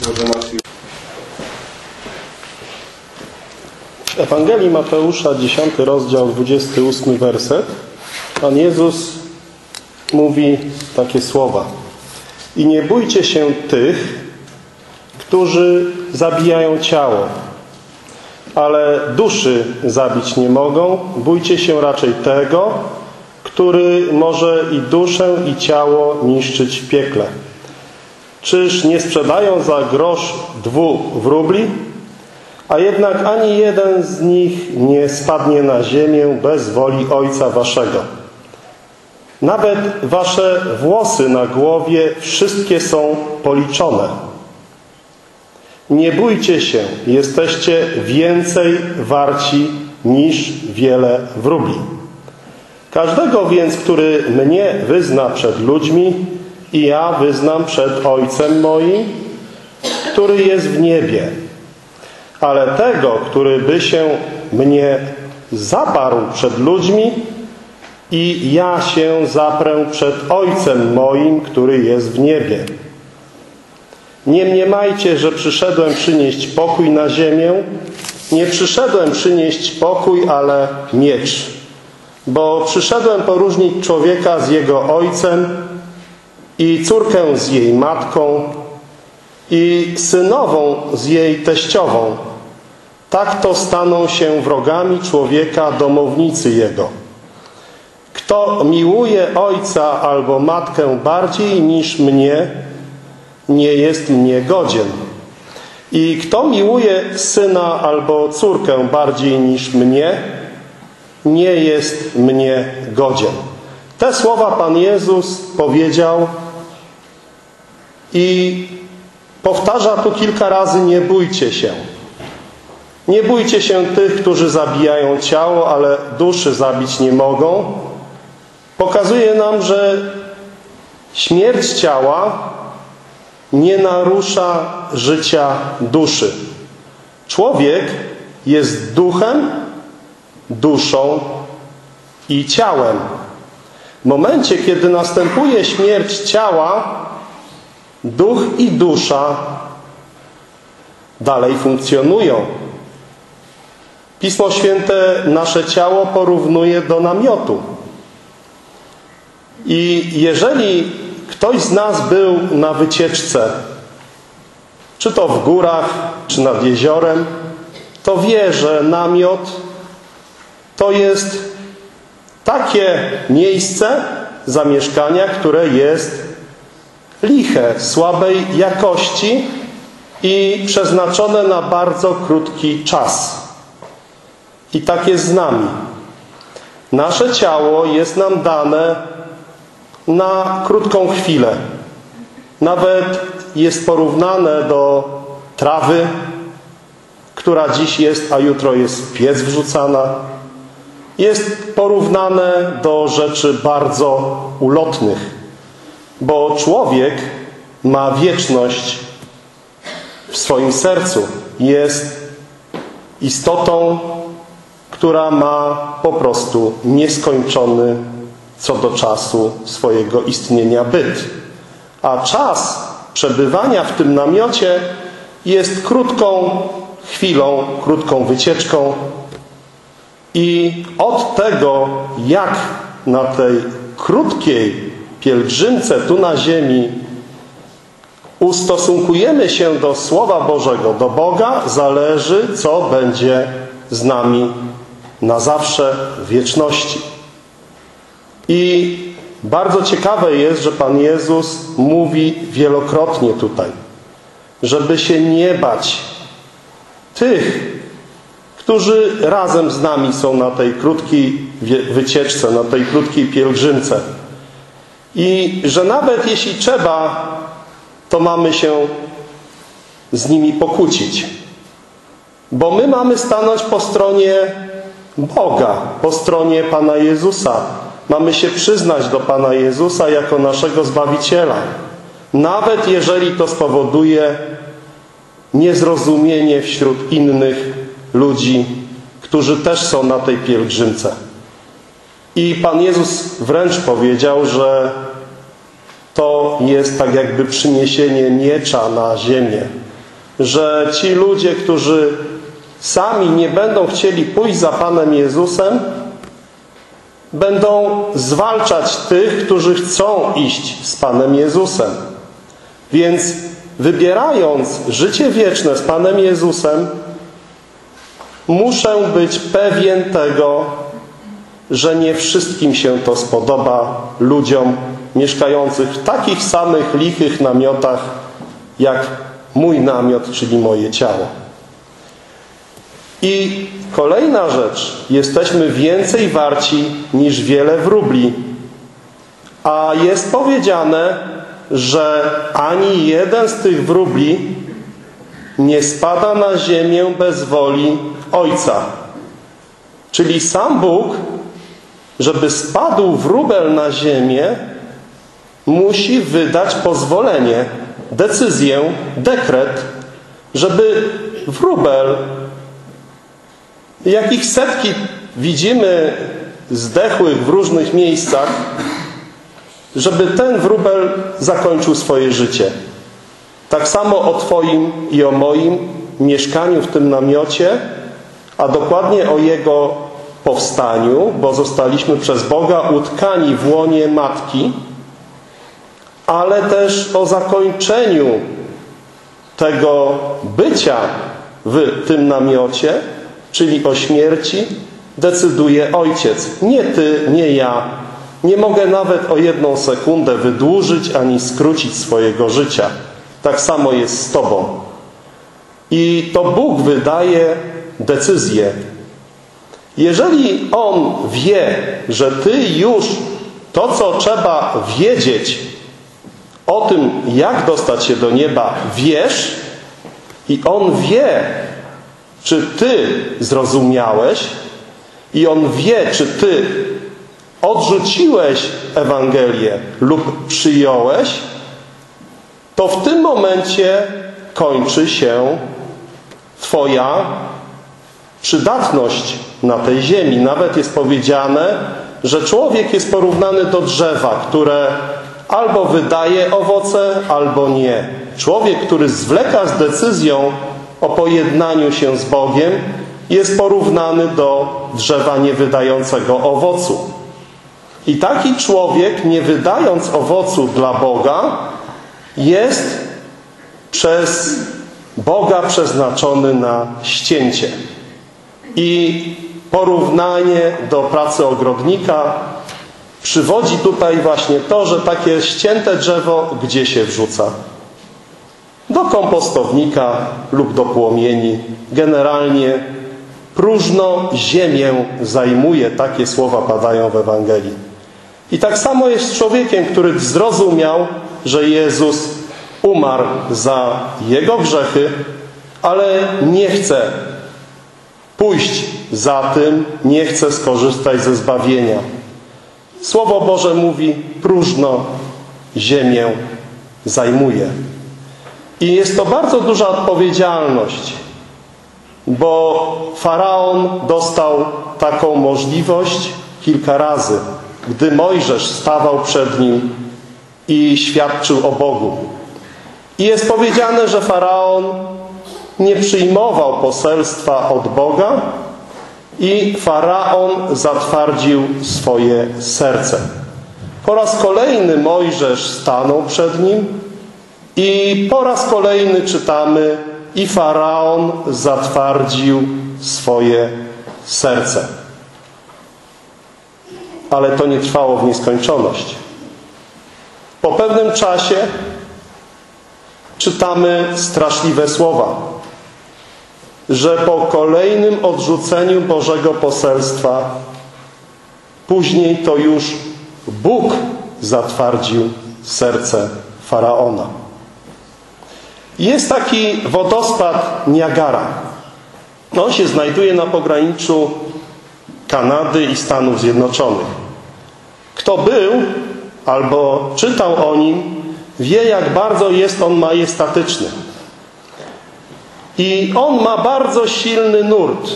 Speaker 1: W Ewangelii Mateusza, dziesiąty rozdział, dwudziesty ósmy werset, Pan Jezus mówi takie słowa: i nie bójcie się tych, którzy zabijają ciało, ale duszy zabić nie mogą. Bójcie się raczej tego, który może i duszę, i ciało niszczyć w piekle. Czyż nie sprzedają za grosz dwóch wróbli? A jednak ani jeden z nich nie spadnie na ziemię bez woli Ojca waszego. Nawet wasze włosy na głowie wszystkie są policzone. Nie bójcie się, jesteście więcej warci niż wiele wróbli. Każdego więc, który mnie wyzna przed ludźmi, i ja wyznam przed Ojcem moim, który jest w niebie. Ale tego, który by się mnie zaparł przed ludźmi, i ja się zaprę przed Ojcem moim, który jest w niebie. Nie mniemajcie, że przyszedłem przynieść pokój na ziemię. Nie przyszedłem przynieść pokój, ale miecz. Bo przyszedłem poróżnić człowieka z jego ojcem i córkę z jej matką i synową z jej teściową. Tak to staną się wrogami człowieka domownicy jego. Kto miłuje ojca albo matkę bardziej niż mnie, nie jest mnie godzien. I kto miłuje syna albo córkę bardziej niż mnie, nie jest mnie godzien. Te słowa Pan Jezus powiedział i powtarza tu kilka razy: nie bójcie się. Nie bójcie się tych, którzy zabijają ciało, ale duszy zabić nie mogą. Pokazuje nam, że śmierć ciała nie narusza życia duszy. Człowiek jest duchem, duszą i ciałem. W momencie, kiedy następuje śmierć ciała, duch i dusza dalej funkcjonują. Pismo Święte nasze ciało porównuje do namiotu. I jeżeli ktoś z nas był na wycieczce, czy to w górach, czy nad jeziorem, to wie, że namiot to jest takie miejsce zamieszkania, które jest liche, słabej jakości i przeznaczone na bardzo krótki czas. I tak jest z nami. Nasze ciało jest nam dane na krótką chwilę. Nawet jest porównane do trawy, która dziś jest, a jutro jest w piec wrzucana. Jest porównane do rzeczy bardzo ulotnych, bo człowiek ma wieczność w swoim sercu. Jest istotą, która ma po prostu nieskończony co do czasu swojego istnienia byt. A czas przebywania w tym namiocie jest krótką chwilą, krótką wycieczką. I od tego, jak na tej krótkiej pielgrzymce tu na ziemi ustosunkujemy się do Słowa Bożego, do Boga, zależy, co będzie z nami na zawsze w wieczności. I bardzo ciekawe jest, że Pan Jezus mówi wielokrotnie tutaj, żeby się nie bać tych, którzy razem z nami są na tej krótkiej wycieczce, na tej krótkiej pielgrzymce. I że nawet jeśli trzeba, to mamy się z nimi pokłócić. Bo my mamy stanąć po stronie Boga, po stronie Pana Jezusa. Mamy się przyznać do Pana Jezusa jako naszego Zbawiciela. Nawet jeżeli to spowoduje niezrozumienie wśród innych ludzi, którzy też są na tej pielgrzymce. I Pan Jezus wręcz powiedział, że to jest tak jakby przyniesienie miecza na ziemię. że ci ludzie, którzy sami nie będą chcieli pójść za Panem Jezusem, będą zwalczać tych, którzy chcą iść z Panem Jezusem. Więc wybierając życie wieczne z Panem Jezusem, muszę być pewien tego, że nie wszystkim się to spodoba ludziom mieszkających w takich samych lichych namiotach jak mój namiot, czyli moje ciało. I kolejna rzecz. Jesteśmy więcej warci niż wiele wróbli. A jest powiedziane, że ani jeden z tych wróbli nie spada na ziemię bez woli Ojca. Czyli sam Bóg, żeby spadł wróbel na ziemię, musi wydać pozwolenie, decyzję, dekret, żeby wróbel, jakich setki widzimy zdechłych w różnych miejscach, żeby ten wróbel zakończył swoje życie. Tak samo o Twoim i o moim mieszkaniu w tym namiocie, a dokładnie o jego powstaniu, bo zostaliśmy przez Boga utkani w łonie Matki, ale też o zakończeniu tego bycia w tym namiocie, czyli o śmierci, decyduje Ojciec. Nie Ty, nie ja. Nie mogę nawet o jedną sekundę wydłużyć ani skrócić swojego życia. Tak samo jest z Tobą. I to Bóg wydaje decyzję. Jeżeli On wie, że Ty już to, co trzeba wiedzieć o tym, jak dostać się do nieba, wiesz, i On wie, czy Ty zrozumiałeś, i On wie, czy Ty odrzuciłeś Ewangelię lub przyjąłeś, to w tym momencie kończy się Twoja przydatność na tej ziemi. Nawet jest powiedziane, że człowiek jest porównany do drzewa, które albo wydaje owoce, albo nie. Człowiek, który zwleka z decyzją o pojednaniu się z Bogiem, jest porównany do drzewa niewydającego owocu. I taki człowiek, nie wydając owocu dla Boga, jest przez Boga przeznaczony na ścięcie. I porównanie do pracy ogrodnika przywodzi tutaj właśnie to, że takie ścięte drzewo gdzie się wrzuca? Do kompostownika lub do płomieni. Generalnie próżno ziemię zajmuje. Takie słowa padają w Ewangelii. I tak samo jest z człowiekiem, który zrozumiał, że Jezus umarł za jego grzechy, ale nie chce pójść za tym, nie chce skorzystać ze zbawienia. Słowo Boże mówi, próżno ziemię zajmuje. I jest to bardzo duża odpowiedzialność, bo Faraon dostał taką możliwość kilka razy, gdy Mojżesz stawał przed nim i świadczył o Bogu. I jest powiedziane, że Faraon nie przyjmował poselstwa od Boga i Faraon zatwardził swoje serce. Po raz kolejny Mojżesz stanął przed nim i po raz kolejny czytamy, i Faraon zatwardził swoje serce. Ale to nie trwało w nieskończoność. Po pewnym czasie czytamy straszliwe słowa, że po kolejnym odrzuceniu Bożego poselstwa później to już Bóg zatwardził serce Faraona. Jest taki wodospad Niagara. On się znajduje na pograniczu Kanady i Stanów Zjednoczonych. Kto był albo czytał o nim, wie, jak bardzo jest on majestatyczny. I on ma bardzo silny nurt.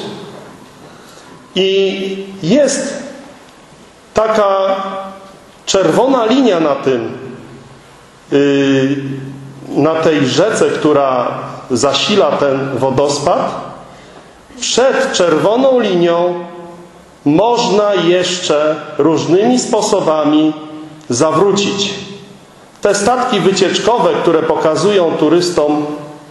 Speaker 1: I jest taka czerwona linia na tym, yy, na tej rzece, która zasila ten wodospad, przed czerwoną linią można jeszcze różnymi sposobami zawrócić. Te statki wycieczkowe, które pokazują turystom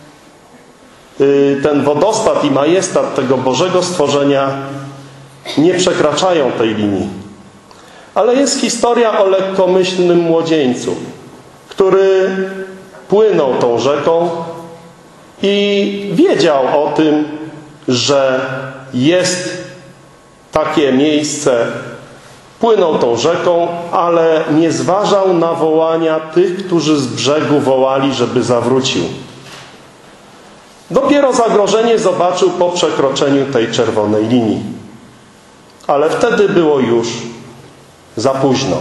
Speaker 1: ten wodospad i majestat tego Bożego stworzenia, nie przekraczają tej linii. Ale jest historia o lekkomyślnym młodzieńcu, który płynął tą rzeką i wiedział o tym, że jest takie miejsce. Płynął tą rzeką, ale nie zważał na wołania tych, którzy z brzegu wołali, żeby zawrócił. Dopiero zagrożenie zobaczył po przekroczeniu tej czerwonej linii. Ale wtedy było już za późno.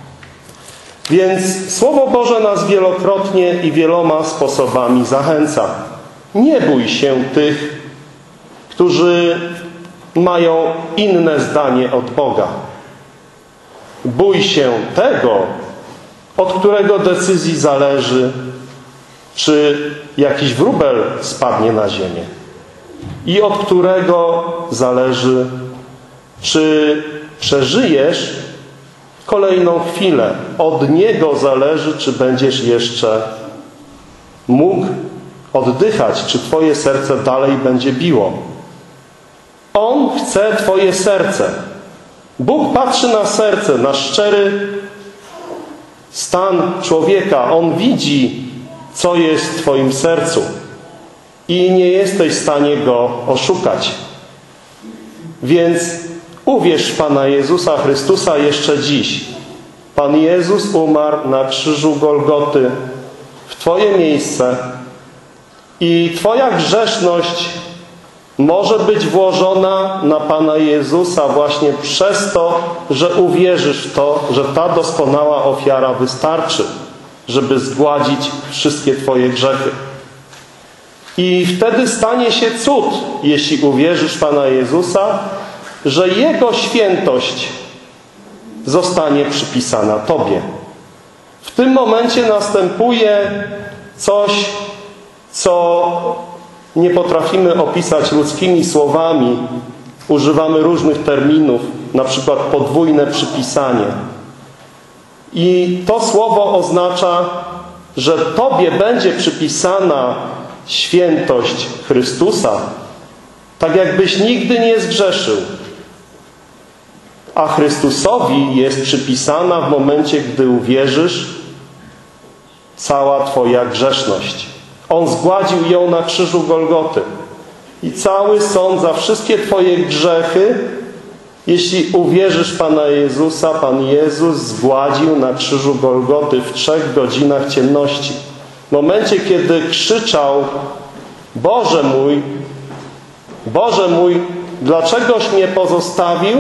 Speaker 1: Więc Słowo Boże nas wielokrotnie i wieloma sposobami zachęca. Nie bój się tych, którzy mają inne zdanie od Boga. Bój się tego, od którego decyzji zależy, czy jakiś wróbel spadnie na ziemię i od którego zależy, czy przeżyjesz kolejną chwilę. Od niego zależy, czy będziesz jeszcze mógł oddychać, czy twoje serce dalej będzie biło. On chce twoje serce. Bóg patrzy na serce, na szczery stan człowieka. On widzi, co jest w twoim sercu i nie jesteś w stanie go oszukać. Więc uwierz w Pana Jezusa Chrystusa jeszcze dziś. Pan Jezus umarł na krzyżu Golgoty w twoje miejsce i twoja grzeszność może być włożona na Pana Jezusa właśnie przez to, że uwierzysz w to, że ta doskonała ofiara wystarczy, żeby zgładzić wszystkie twoje grzechy. I wtedy stanie się cud, jeśli uwierzysz w Pana Jezusa, że Jego świętość zostanie przypisana tobie. W tym momencie następuje coś, co nie potrafimy opisać ludzkimi słowami. Używamy różnych terminów, na przykład podwójne przypisanie. I to słowo oznacza, że tobie będzie przypisana świętość Chrystusa, tak jakbyś nigdy nie zgrzeszył. A Chrystusowi jest przypisana w momencie, gdy uwierzysz, cała twoja grzeszność. On zgładził ją na krzyżu Golgoty. I cały sąd za wszystkie twoje grzechy, jeśli uwierzysz w Pana Jezusa, Pan Jezus zgładził na krzyżu Golgoty w trzech godzinach ciemności. W momencie, kiedy krzyczał: Boże mój, Boże mój, dlaczegoś mnie pozostawił?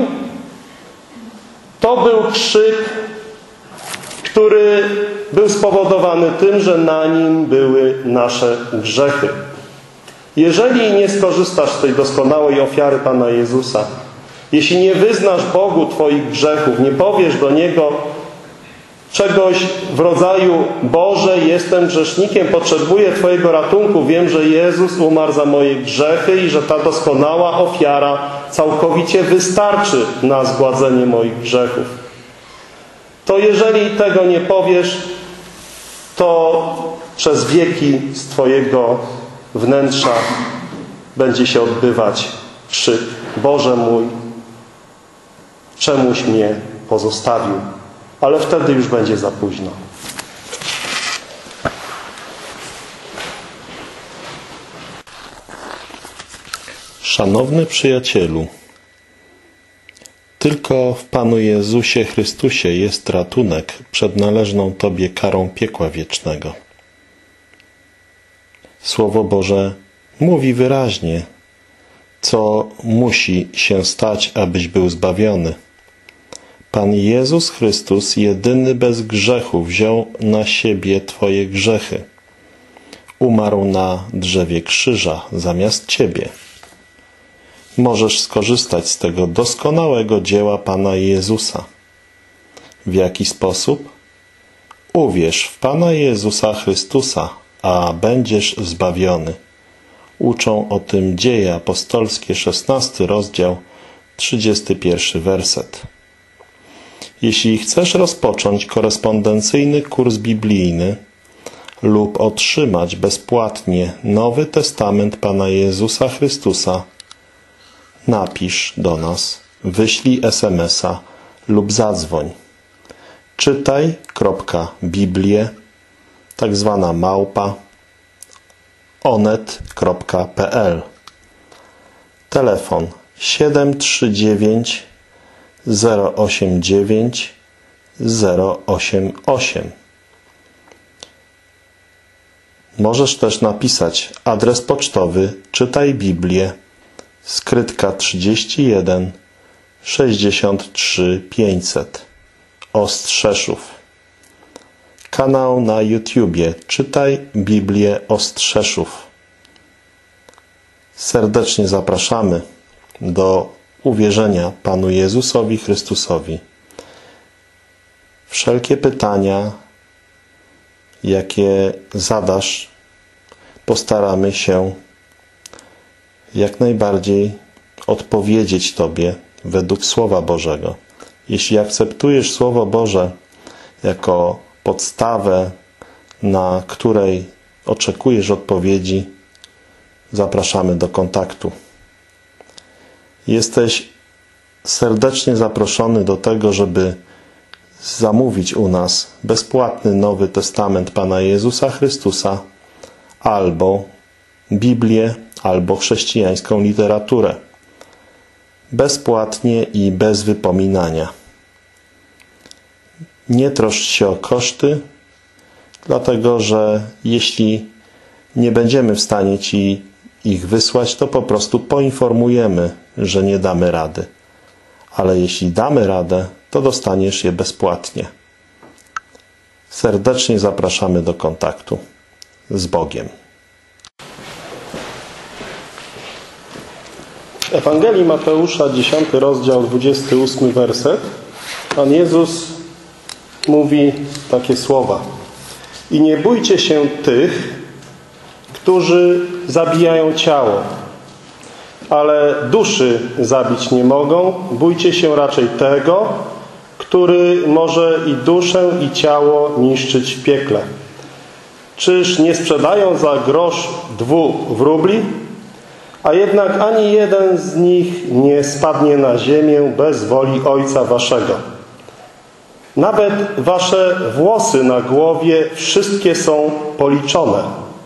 Speaker 1: To był krzyk, który był spowodowany tym, że na nim były nasze grzechy. Jeżeli nie skorzystasz z tej doskonałej ofiary Pana Jezusa, jeśli nie wyznasz Bogu twoich grzechów, nie powiesz do Niego czegoś w rodzaju: Boże, jestem grzesznikiem, potrzebuję Twojego ratunku, wiem, że Jezus umarł za moje grzechy i że ta doskonała ofiara całkowicie wystarczy na zgładzenie moich grzechów. To jeżeli tego nie powiesz, to przez wieki z Twojego wnętrza będzie się odbywać krzyk: Boże mój, czemuś mnie pozostawił? Ale wtedy już będzie za późno. Szanowny przyjacielu, tylko w Panu Jezusie Chrystusie jest ratunek przed należną Tobie karą piekła wiecznego. Słowo Boże mówi wyraźnie, co musi się stać, abyś był zbawiony. Pan Jezus Chrystus, jedyny bez grzechu, wziął na siebie Twoje grzechy. Umarł na drzewie krzyża zamiast Ciebie. Możesz skorzystać z tego doskonałego dzieła Pana Jezusa. W jaki sposób? Uwierz w Pana Jezusa Chrystusa, a będziesz zbawiony. Uczą o tym Dzieje apostolskie, szesnasty rozdział, trzydziesty pierwszy werset. Jeśli chcesz rozpocząć korespondencyjny kurs biblijny lub otrzymać bezpłatnie Nowy Testament Pana Jezusa Chrystusa, napisz do nas, wyślij es em es a lub zadzwoń. Czytaj.biblię, tak zwana małpa, onet kropka pe el. Telefon siedem trzy dziewięć zero osiem dziewięć zero osiem osiem. Możesz też napisać adres pocztowy Czytaj Biblię, skrytka trzydzieści jeden sześćdziesiąt trzy pięćset, Ostrzeszów. Kanał na YouTubie Czytaj Biblię Ostrzeszów. Serdecznie zapraszamy do uwierzenia Panu Jezusowi Chrystusowi. Wszelkie pytania, jakie zadasz, postaramy się jak najbardziej odpowiedzieć Tobie według Słowa Bożego. Jeśli akceptujesz Słowo Boże jako podstawę, na której oczekujesz odpowiedzi, zapraszamy do kontaktu. Jesteś serdecznie zaproszony do tego, żeby zamówić u nas bezpłatny Nowy Testament Pana Jezusa Chrystusa albo Biblię, albo chrześcijańską literaturę. Bezpłatnie i bez wypominania. Nie troszcz się o koszty, dlatego że jeśli nie będziemy w stanie Ci ich wysłać, to po prostu poinformujemy, że nie damy rady. Ale jeśli damy radę, to dostaniesz je bezpłatnie. Serdecznie zapraszamy do kontaktu. Z Bogiem. Ewangelii Mateusza, dziesiąty rozdział, dwudziesty ósmy werset. Pan Jezus mówi takie słowa. I nie bójcie się tych, którzy zabijają ciało, ale duszy zabić nie mogą. Bójcie się raczej tego, który może i duszę, i ciało niszczyć w piekle. Czyż nie sprzedają za grosz dwóch wróbli? A jednak ani jeden z nich nie spadnie na ziemię bez woli Ojca Waszego. Nawet Wasze włosy na głowie wszystkie są policzone.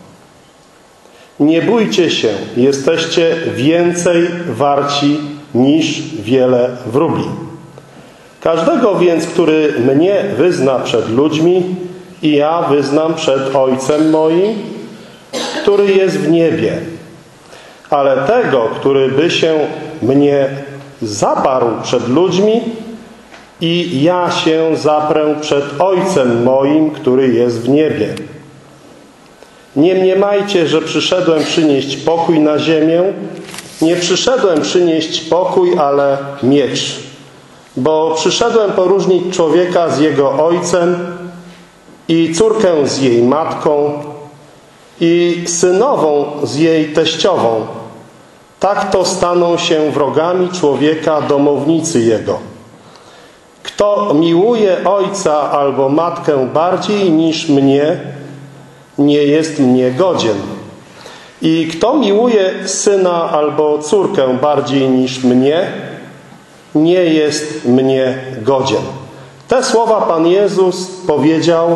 Speaker 1: Nie bójcie się, jesteście więcej warci niż wiele wróbli. Każdego więc, który mnie wyzna przed ludźmi, i ja wyznam przed Ojcem moim, który jest w niebie. Ale tego, który by się mnie zaparł przed ludźmi, i ja się zaprę przed Ojcem moim, który jest w niebie. Nie mniemajcie, że przyszedłem przynieść pokój na ziemię. Nie przyszedłem przynieść pokój, ale miecz. Bo przyszedłem poróżnić człowieka z jego ojcem i córkę z jej matką i synową z jej teściową. Tak to staną się wrogami człowieka domownicy jego. Kto miłuje ojca albo matkę bardziej niż mnie, nie jest mnie godzien. I kto miłuje syna albo córkę bardziej niż mnie, nie jest mnie godzien. Te słowa Pan Jezus powiedział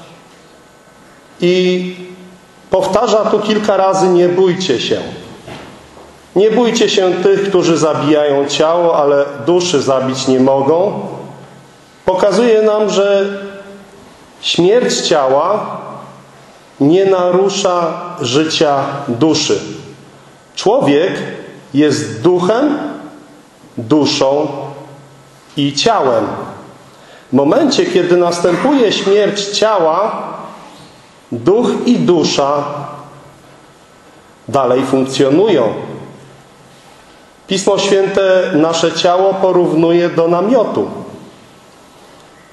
Speaker 1: i powtarza tu kilka razy: nie bójcie się. Nie bójcie się tych, którzy zabijają ciało, ale duszy zabić nie mogą. Pokazuje nam, że śmierć ciała nie narusza życia duszy. Człowiek jest duchem, duszą i ciałem. W momencie, kiedy następuje śmierć ciała, duch i dusza dalej funkcjonują. Pismo Święte nasze ciało porównuje do namiotu.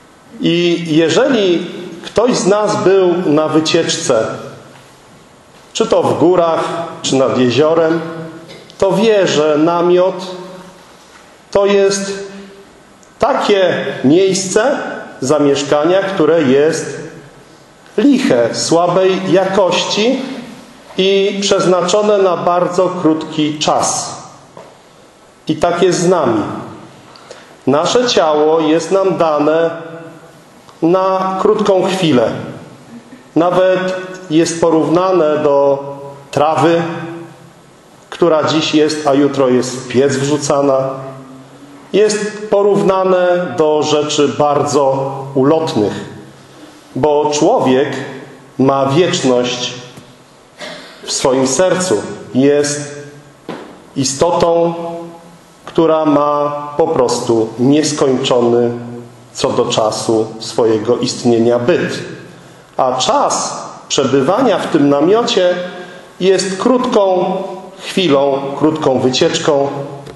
Speaker 1: I jeżeli ktoś z nas był na wycieczce, czy to w górach, czy nad jeziorem, to wie, że namiot to jest takie miejsce zamieszkania, które jest liche, słabej jakości i przeznaczone na bardzo krótki czas. I tak jest z nami. Nasze ciało jest nam dane na krótką chwilę. Nawet jest porównane do trawy, która dziś jest, a jutro jest w piec wrzucana. Jest porównane do rzeczy bardzo ulotnych, bo człowiek ma wieczność w swoim sercu. Jest istotą, która ma po prostu nieskończony co do czasu swojego istnienia byt. A czas przebywania w tym namiocie jest krótką chwilą, krótką wycieczką.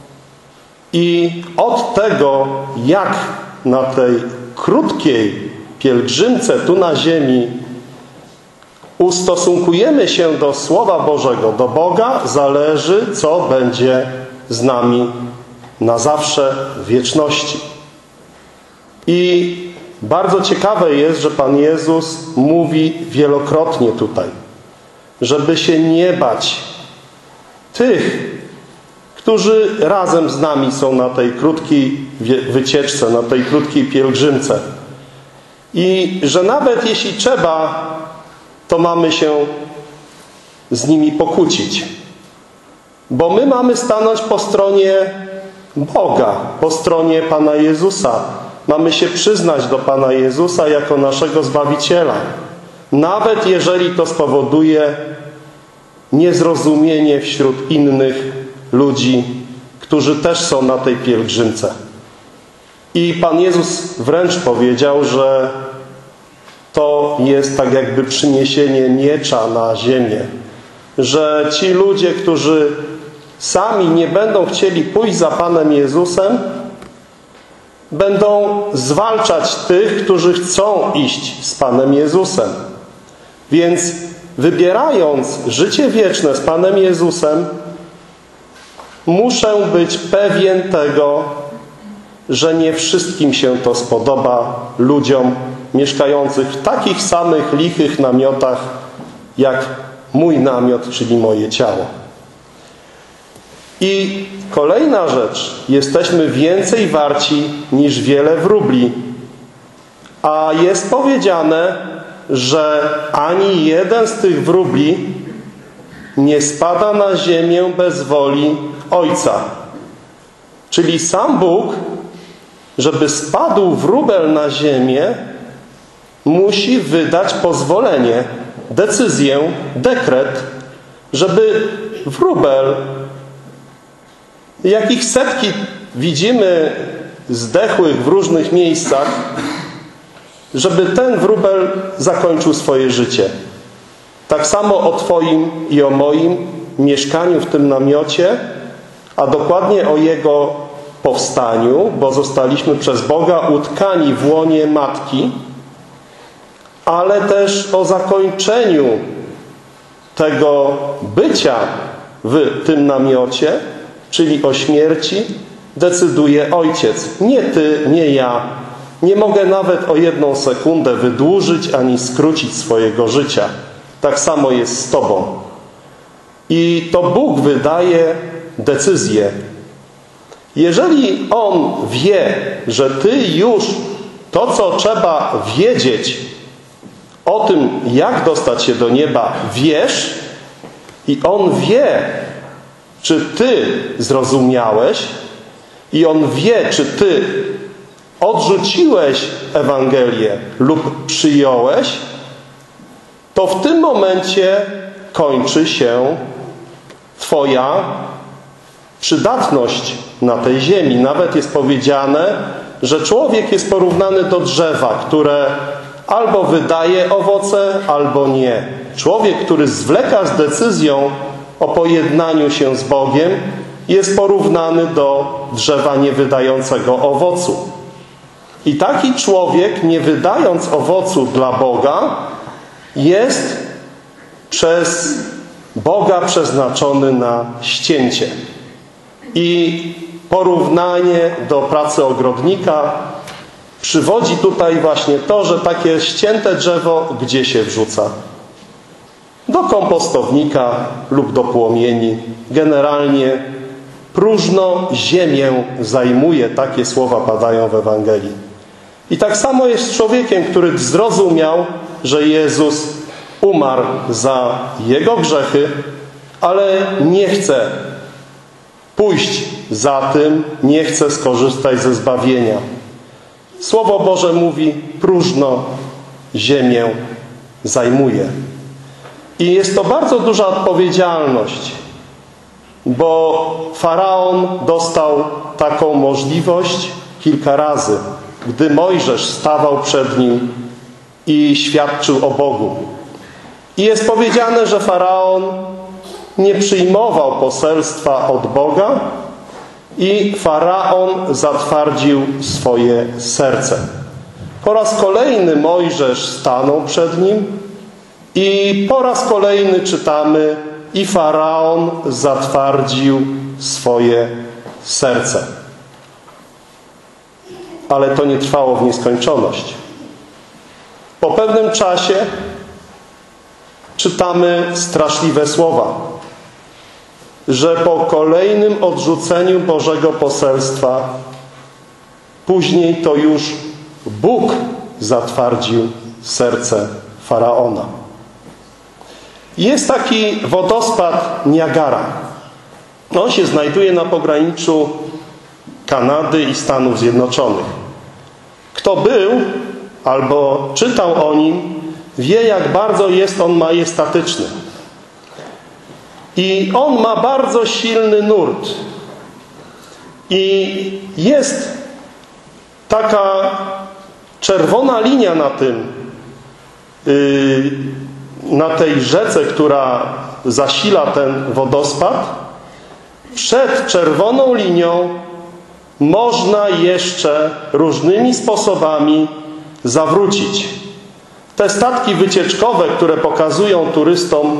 Speaker 1: I od tego, jak na tej krótkiej pielgrzymce tu na ziemi ustosunkujemy się do Słowa Bożego, do Boga, zależy, co będzie z nami na zawsze w wieczności. I bardzo ciekawe jest, że Pan Jezus mówi wielokrotnie tutaj, żeby się nie bać tych, którzy razem z nami są na tej krótkiej wycieczce, na tej krótkiej pielgrzymce. I że nawet jeśli trzeba, to mamy się z nimi pokłócić. Bo my mamy stanąć po stronie Boga, po stronie Pana Jezusa. Mamy się przyznać do Pana Jezusa jako naszego Zbawiciela. Nawet jeżeli to spowoduje niezrozumienie wśród innych ludzi, którzy też są na tej pielgrzymce. I Pan Jezus wręcz powiedział, że to jest tak jakby przyniesienie miecza na ziemię. Że ci ludzie, którzy sami nie będą chcieli pójść za Panem Jezusem, będą zwalczać tych, którzy chcą iść z Panem Jezusem. Więc wybierając życie wieczne z Panem Jezusem, muszę być pewien tego, że nie wszystkim się to spodoba, ludziom mieszkających w takich samych lichych namiotach, jak mój namiot, czyli moje ciało. I kolejna rzecz. Jesteśmy więcej warci niż wiele wróbli. A jest powiedziane, że ani jeden z tych wróbli nie spada na ziemię bez woli Ojca. Czyli sam Bóg, żeby spadł wróbel na ziemię, musi wydać pozwolenie, decyzję, dekret, żeby wróbel, jakich setki widzimy zdechłych w różnych miejscach, żeby ten wróbel zakończył swoje życie. Tak samo o Twoim i o moim mieszkaniu w tym namiocie, a dokładnie o jego powstaniu, bo zostaliśmy przez Boga utkani w łonie Matki, ale też o zakończeniu tego bycia w tym namiocie, czyli o śmierci, decyduje Ojciec. Nie Ty, nie ja. Nie mogę nawet o jedną sekundę wydłużyć ani skrócić swojego życia. Tak samo jest z Tobą. I to Bóg wydaje decyzję. Jeżeli On wie, że Ty już to, co trzeba wiedzieć o tym, jak dostać się do nieba, wiesz, i On wie, czy Ty zrozumiałeś, i On wie, czy Ty odrzuciłeś Ewangelię lub przyjąłeś, to w tym momencie kończy się Twoja przydatność na tej ziemi. Nawet jest powiedziane, że człowiek jest porównany do drzewa, które albo wydaje owoce, albo nie. Człowiek, który zwleka z decyzją o pojednaniu się z Bogiem, jest porównany do drzewa niewydającego owocu. I taki człowiek, nie wydając owocu dla Boga, jest przez Boga przeznaczony na ścięcie. I porównanie do pracy ogrodnika przywodzi tutaj właśnie to, że takie ścięte drzewo gdzie się wrzuca? Do kompostownika lub do płomieni. Generalnie próżno ziemię zajmuje. Takie słowa padają w Ewangelii. I tak samo jest z człowiekiem, który zrozumiał, że Jezus umarł za jego grzechy, ale nie chce pójść za tym, nie chce skorzystać ze zbawienia. Słowo Boże mówi, próżno ziemię zajmuje. I jest to bardzo duża odpowiedzialność, bo Faraon dostał taką możliwość kilka razy, gdy Mojżesz stawał przed nim i świadczył o Bogu. I jest powiedziane, że Faraon nie przyjmował poselstwa od Boga i Faraon zatwardził swoje serce. Po raz kolejny Mojżesz stanął przed nim i po raz kolejny czytamy, i Faraon zatwardził swoje serce. Ale to nie trwało w nieskończoność. Po pewnym czasie czytamy straszliwe słowa, że po kolejnym odrzuceniu Bożego poselstwa później to już Bóg zatwardził serce Faraona. Jest taki wodospad Niagara. On się znajduje na pograniczu Kanady i Stanów Zjednoczonych. Kto był albo czytał o nim, wie, jak bardzo jest on majestatyczny. I on ma bardzo silny nurt. I jest taka czerwona linia na tym, yy, na tej rzece, która zasila ten wodospad. Przed czerwoną linią można jeszcze różnymi sposobami zawrócić. Te statki wycieczkowe, które pokazują turystom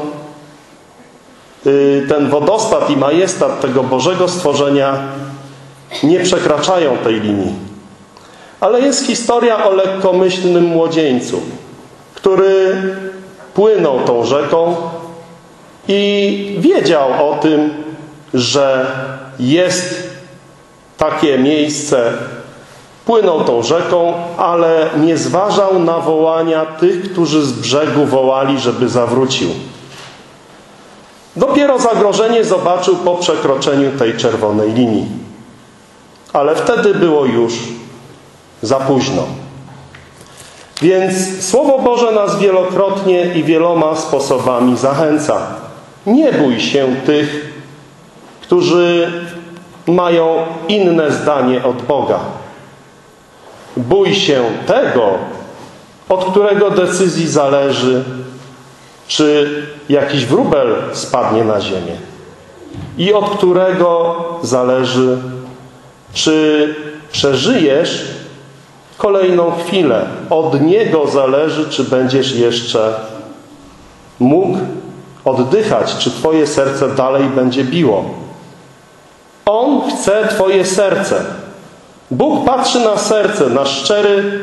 Speaker 1: ten wodospad i majestat tego Bożego stworzenia, nie przekraczają tej linii. Ale jest historia o lekkomyślnym młodzieńcu, który płynął tą rzeką i wiedział o tym, że jest takie miejsce. Płynął tą rzeką, ale nie zważał na wołania tych, którzy z brzegu wołali, żeby zawrócił. Dopiero zagrożenie zobaczył po przekroczeniu tej czerwonej linii. Ale wtedy było już za późno. Więc Słowo Boże nas wielokrotnie i wieloma sposobami zachęca. Nie bój się tych, którzy mają inne zdanie od Boga. Bój się tego, od którego decyzji zależy, czy jakiś wróbel spadnie na ziemię. I od którego zależy, czy przeżyjesz kolejną chwilę. Od niego zależy, czy będziesz jeszcze mógł oddychać, czy twoje serce dalej będzie biło. On chce twoje serce. Bóg patrzy na serce, na szczery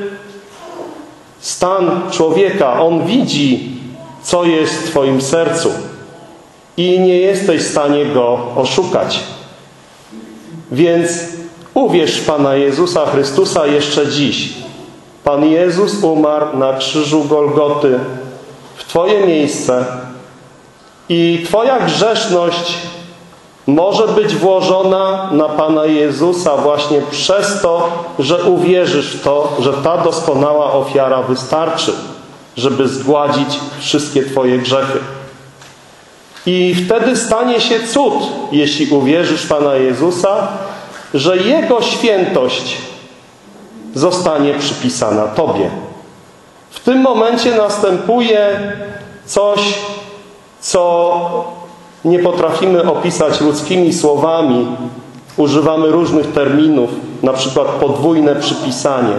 Speaker 1: stan człowieka. On widzi, co jest w twoim sercu i nie jesteś w stanie go oszukać. Więc uwierz w Pana Jezusa Chrystusa jeszcze dziś. Pan Jezus umarł na krzyżu Golgoty w twoje miejsce i twoja grzeszność może być włożona na Pana Jezusa właśnie przez to, że uwierzysz w to, że ta doskonała ofiara wystarczy, żeby zgładzić wszystkie twoje grzechy. I wtedy stanie się cud, jeśli uwierzysz w Pana Jezusa, że Jego świętość zostanie przypisana tobie. W tym momencie następuje coś, co nie potrafimy opisać ludzkimi słowami. Używamy różnych terminów, na przykład podwójne przypisanie.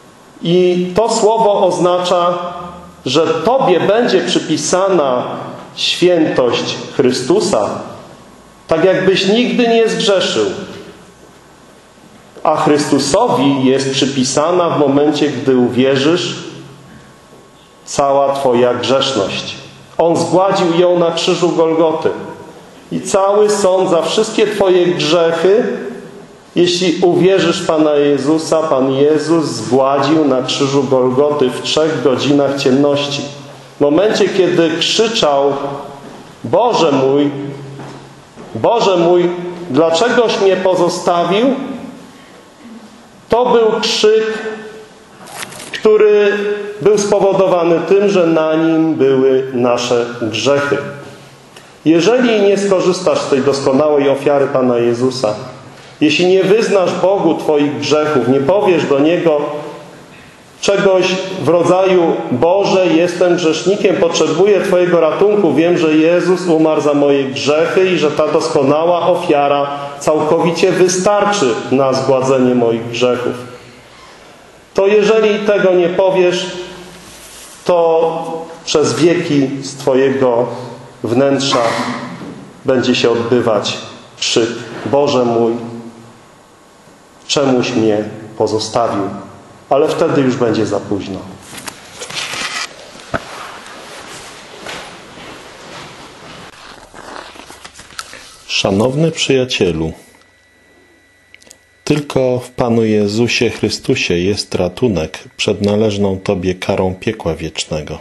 Speaker 1: I to słowo oznacza, że tobie będzie przypisana świętość Chrystusa, tak jakbyś nigdy nie zgrzeszył. A Chrystusowi jest przypisana w momencie, gdy uwierzysz, cała twoja grzeszność. On zgładził ją na krzyżu Golgoty. I cały sąd za wszystkie twoje grzechy, jeśli uwierzysz Pana Jezusa, Pan Jezus zgładził na krzyżu Golgoty w trzech godzinach ciemności. W momencie, kiedy krzyczał: Boże mój, Boże mój, dlaczegoś mnie pozostawił? To był krzyk, który był spowodowany tym, że na nim były nasze grzechy. Jeżeli nie skorzystasz z tej doskonałej ofiary Pana Jezusa, jeśli nie wyznasz Bogu twoich grzechów, nie powiesz do Niego czegoś w rodzaju: Boże, jestem grzesznikiem, potrzebuję Twojego ratunku, wiem, że Jezus umarł za moje grzechy i że ta doskonała ofiara całkowicie wystarczy na zgładzenie moich grzechów, to jeżeli tego nie powiesz, to przez wieki z Twojego wnętrza będzie się odbywać krzyk: Boże mój, czemuś mnie pozostawił? Ale wtedy już będzie za późno. Szanowny przyjacielu, tylko w Panu Jezusie Chrystusie jest ratunek przed należną Tobie karą piekła wiecznego.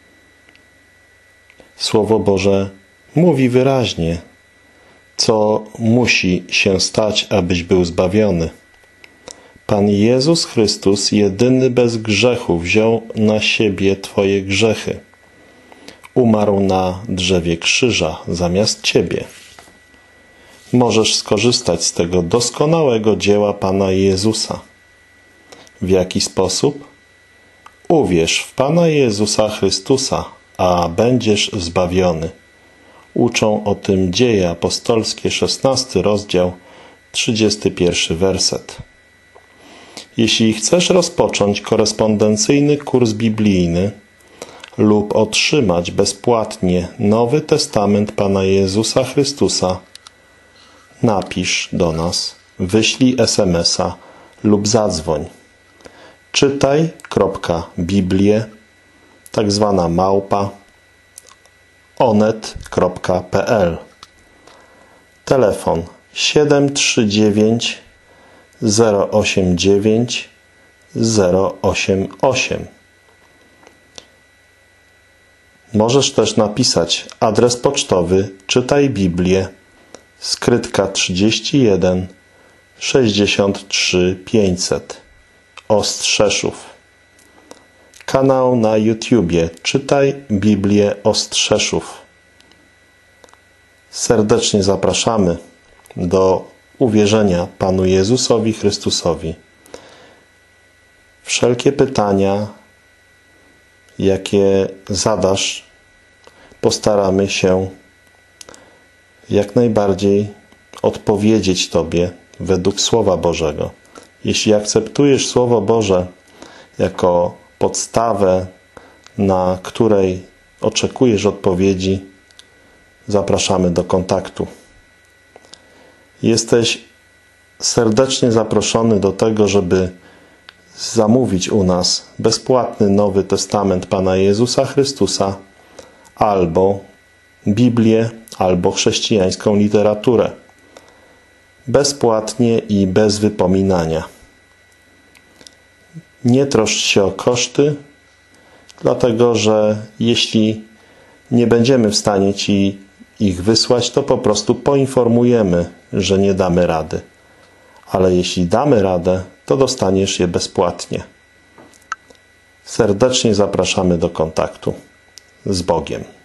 Speaker 1: Słowo Boże mówi wyraźnie, co musi się stać, abyś był zbawiony. Pan Jezus Chrystus, jedyny bez grzechu, wziął na siebie Twoje grzechy. Umarł na drzewie krzyża zamiast Ciebie. Możesz skorzystać z tego doskonałego dzieła Pana Jezusa. W jaki sposób? Uwierz w Pana Jezusa Chrystusa, a będziesz zbawiony. Uczą o tym Dzieje apostolskie, szesnasty rozdział, trzydziesty pierwszy werset. Jeśli chcesz rozpocząć korespondencyjny kurs biblijny lub otrzymać bezpłatnie Nowy Testament Pana Jezusa Chrystusa, napisz do nas, wyślij es em es a lub zadzwoń. Czytaj.biblię, tak zwana małpa, onet kropka pe el. Telefon siedem trzy dziewięć zero osiem dziewięć zero osiem osiem. Możesz też napisać adres pocztowy Czytaj Biblię, skrytka trzydzieści jeden sześćdziesiąt trzy pięćset, Ostrzeszów. Kanał na YouTubie Czytaj Biblię Ostrzeszów. Serdecznie zapraszamy do uwierzenia Panu Jezusowi Chrystusowi. Wszelkie pytania, jakie zadasz, postaramy się jak najbardziej odpowiedzieć Tobie według Słowa Bożego. Jeśli akceptujesz Słowo Boże jako podstawę, na której oczekujesz odpowiedzi, zapraszamy do kontaktu. Jesteś serdecznie zaproszony do tego, żeby zamówić u nas bezpłatny Nowy Testament Pana Jezusa Chrystusa, albo Biblię, albo chrześcijańską literaturę. Bezpłatnie i bez wypominania. Nie troszcz się o koszty, dlatego że jeśli nie będziemy w stanie Ci ich wysłać, to po prostu poinformujemy, że nie damy rady. Ale jeśli damy radę, to dostaniesz je bezpłatnie. Serdecznie zapraszamy do kontaktu. Z Bogiem.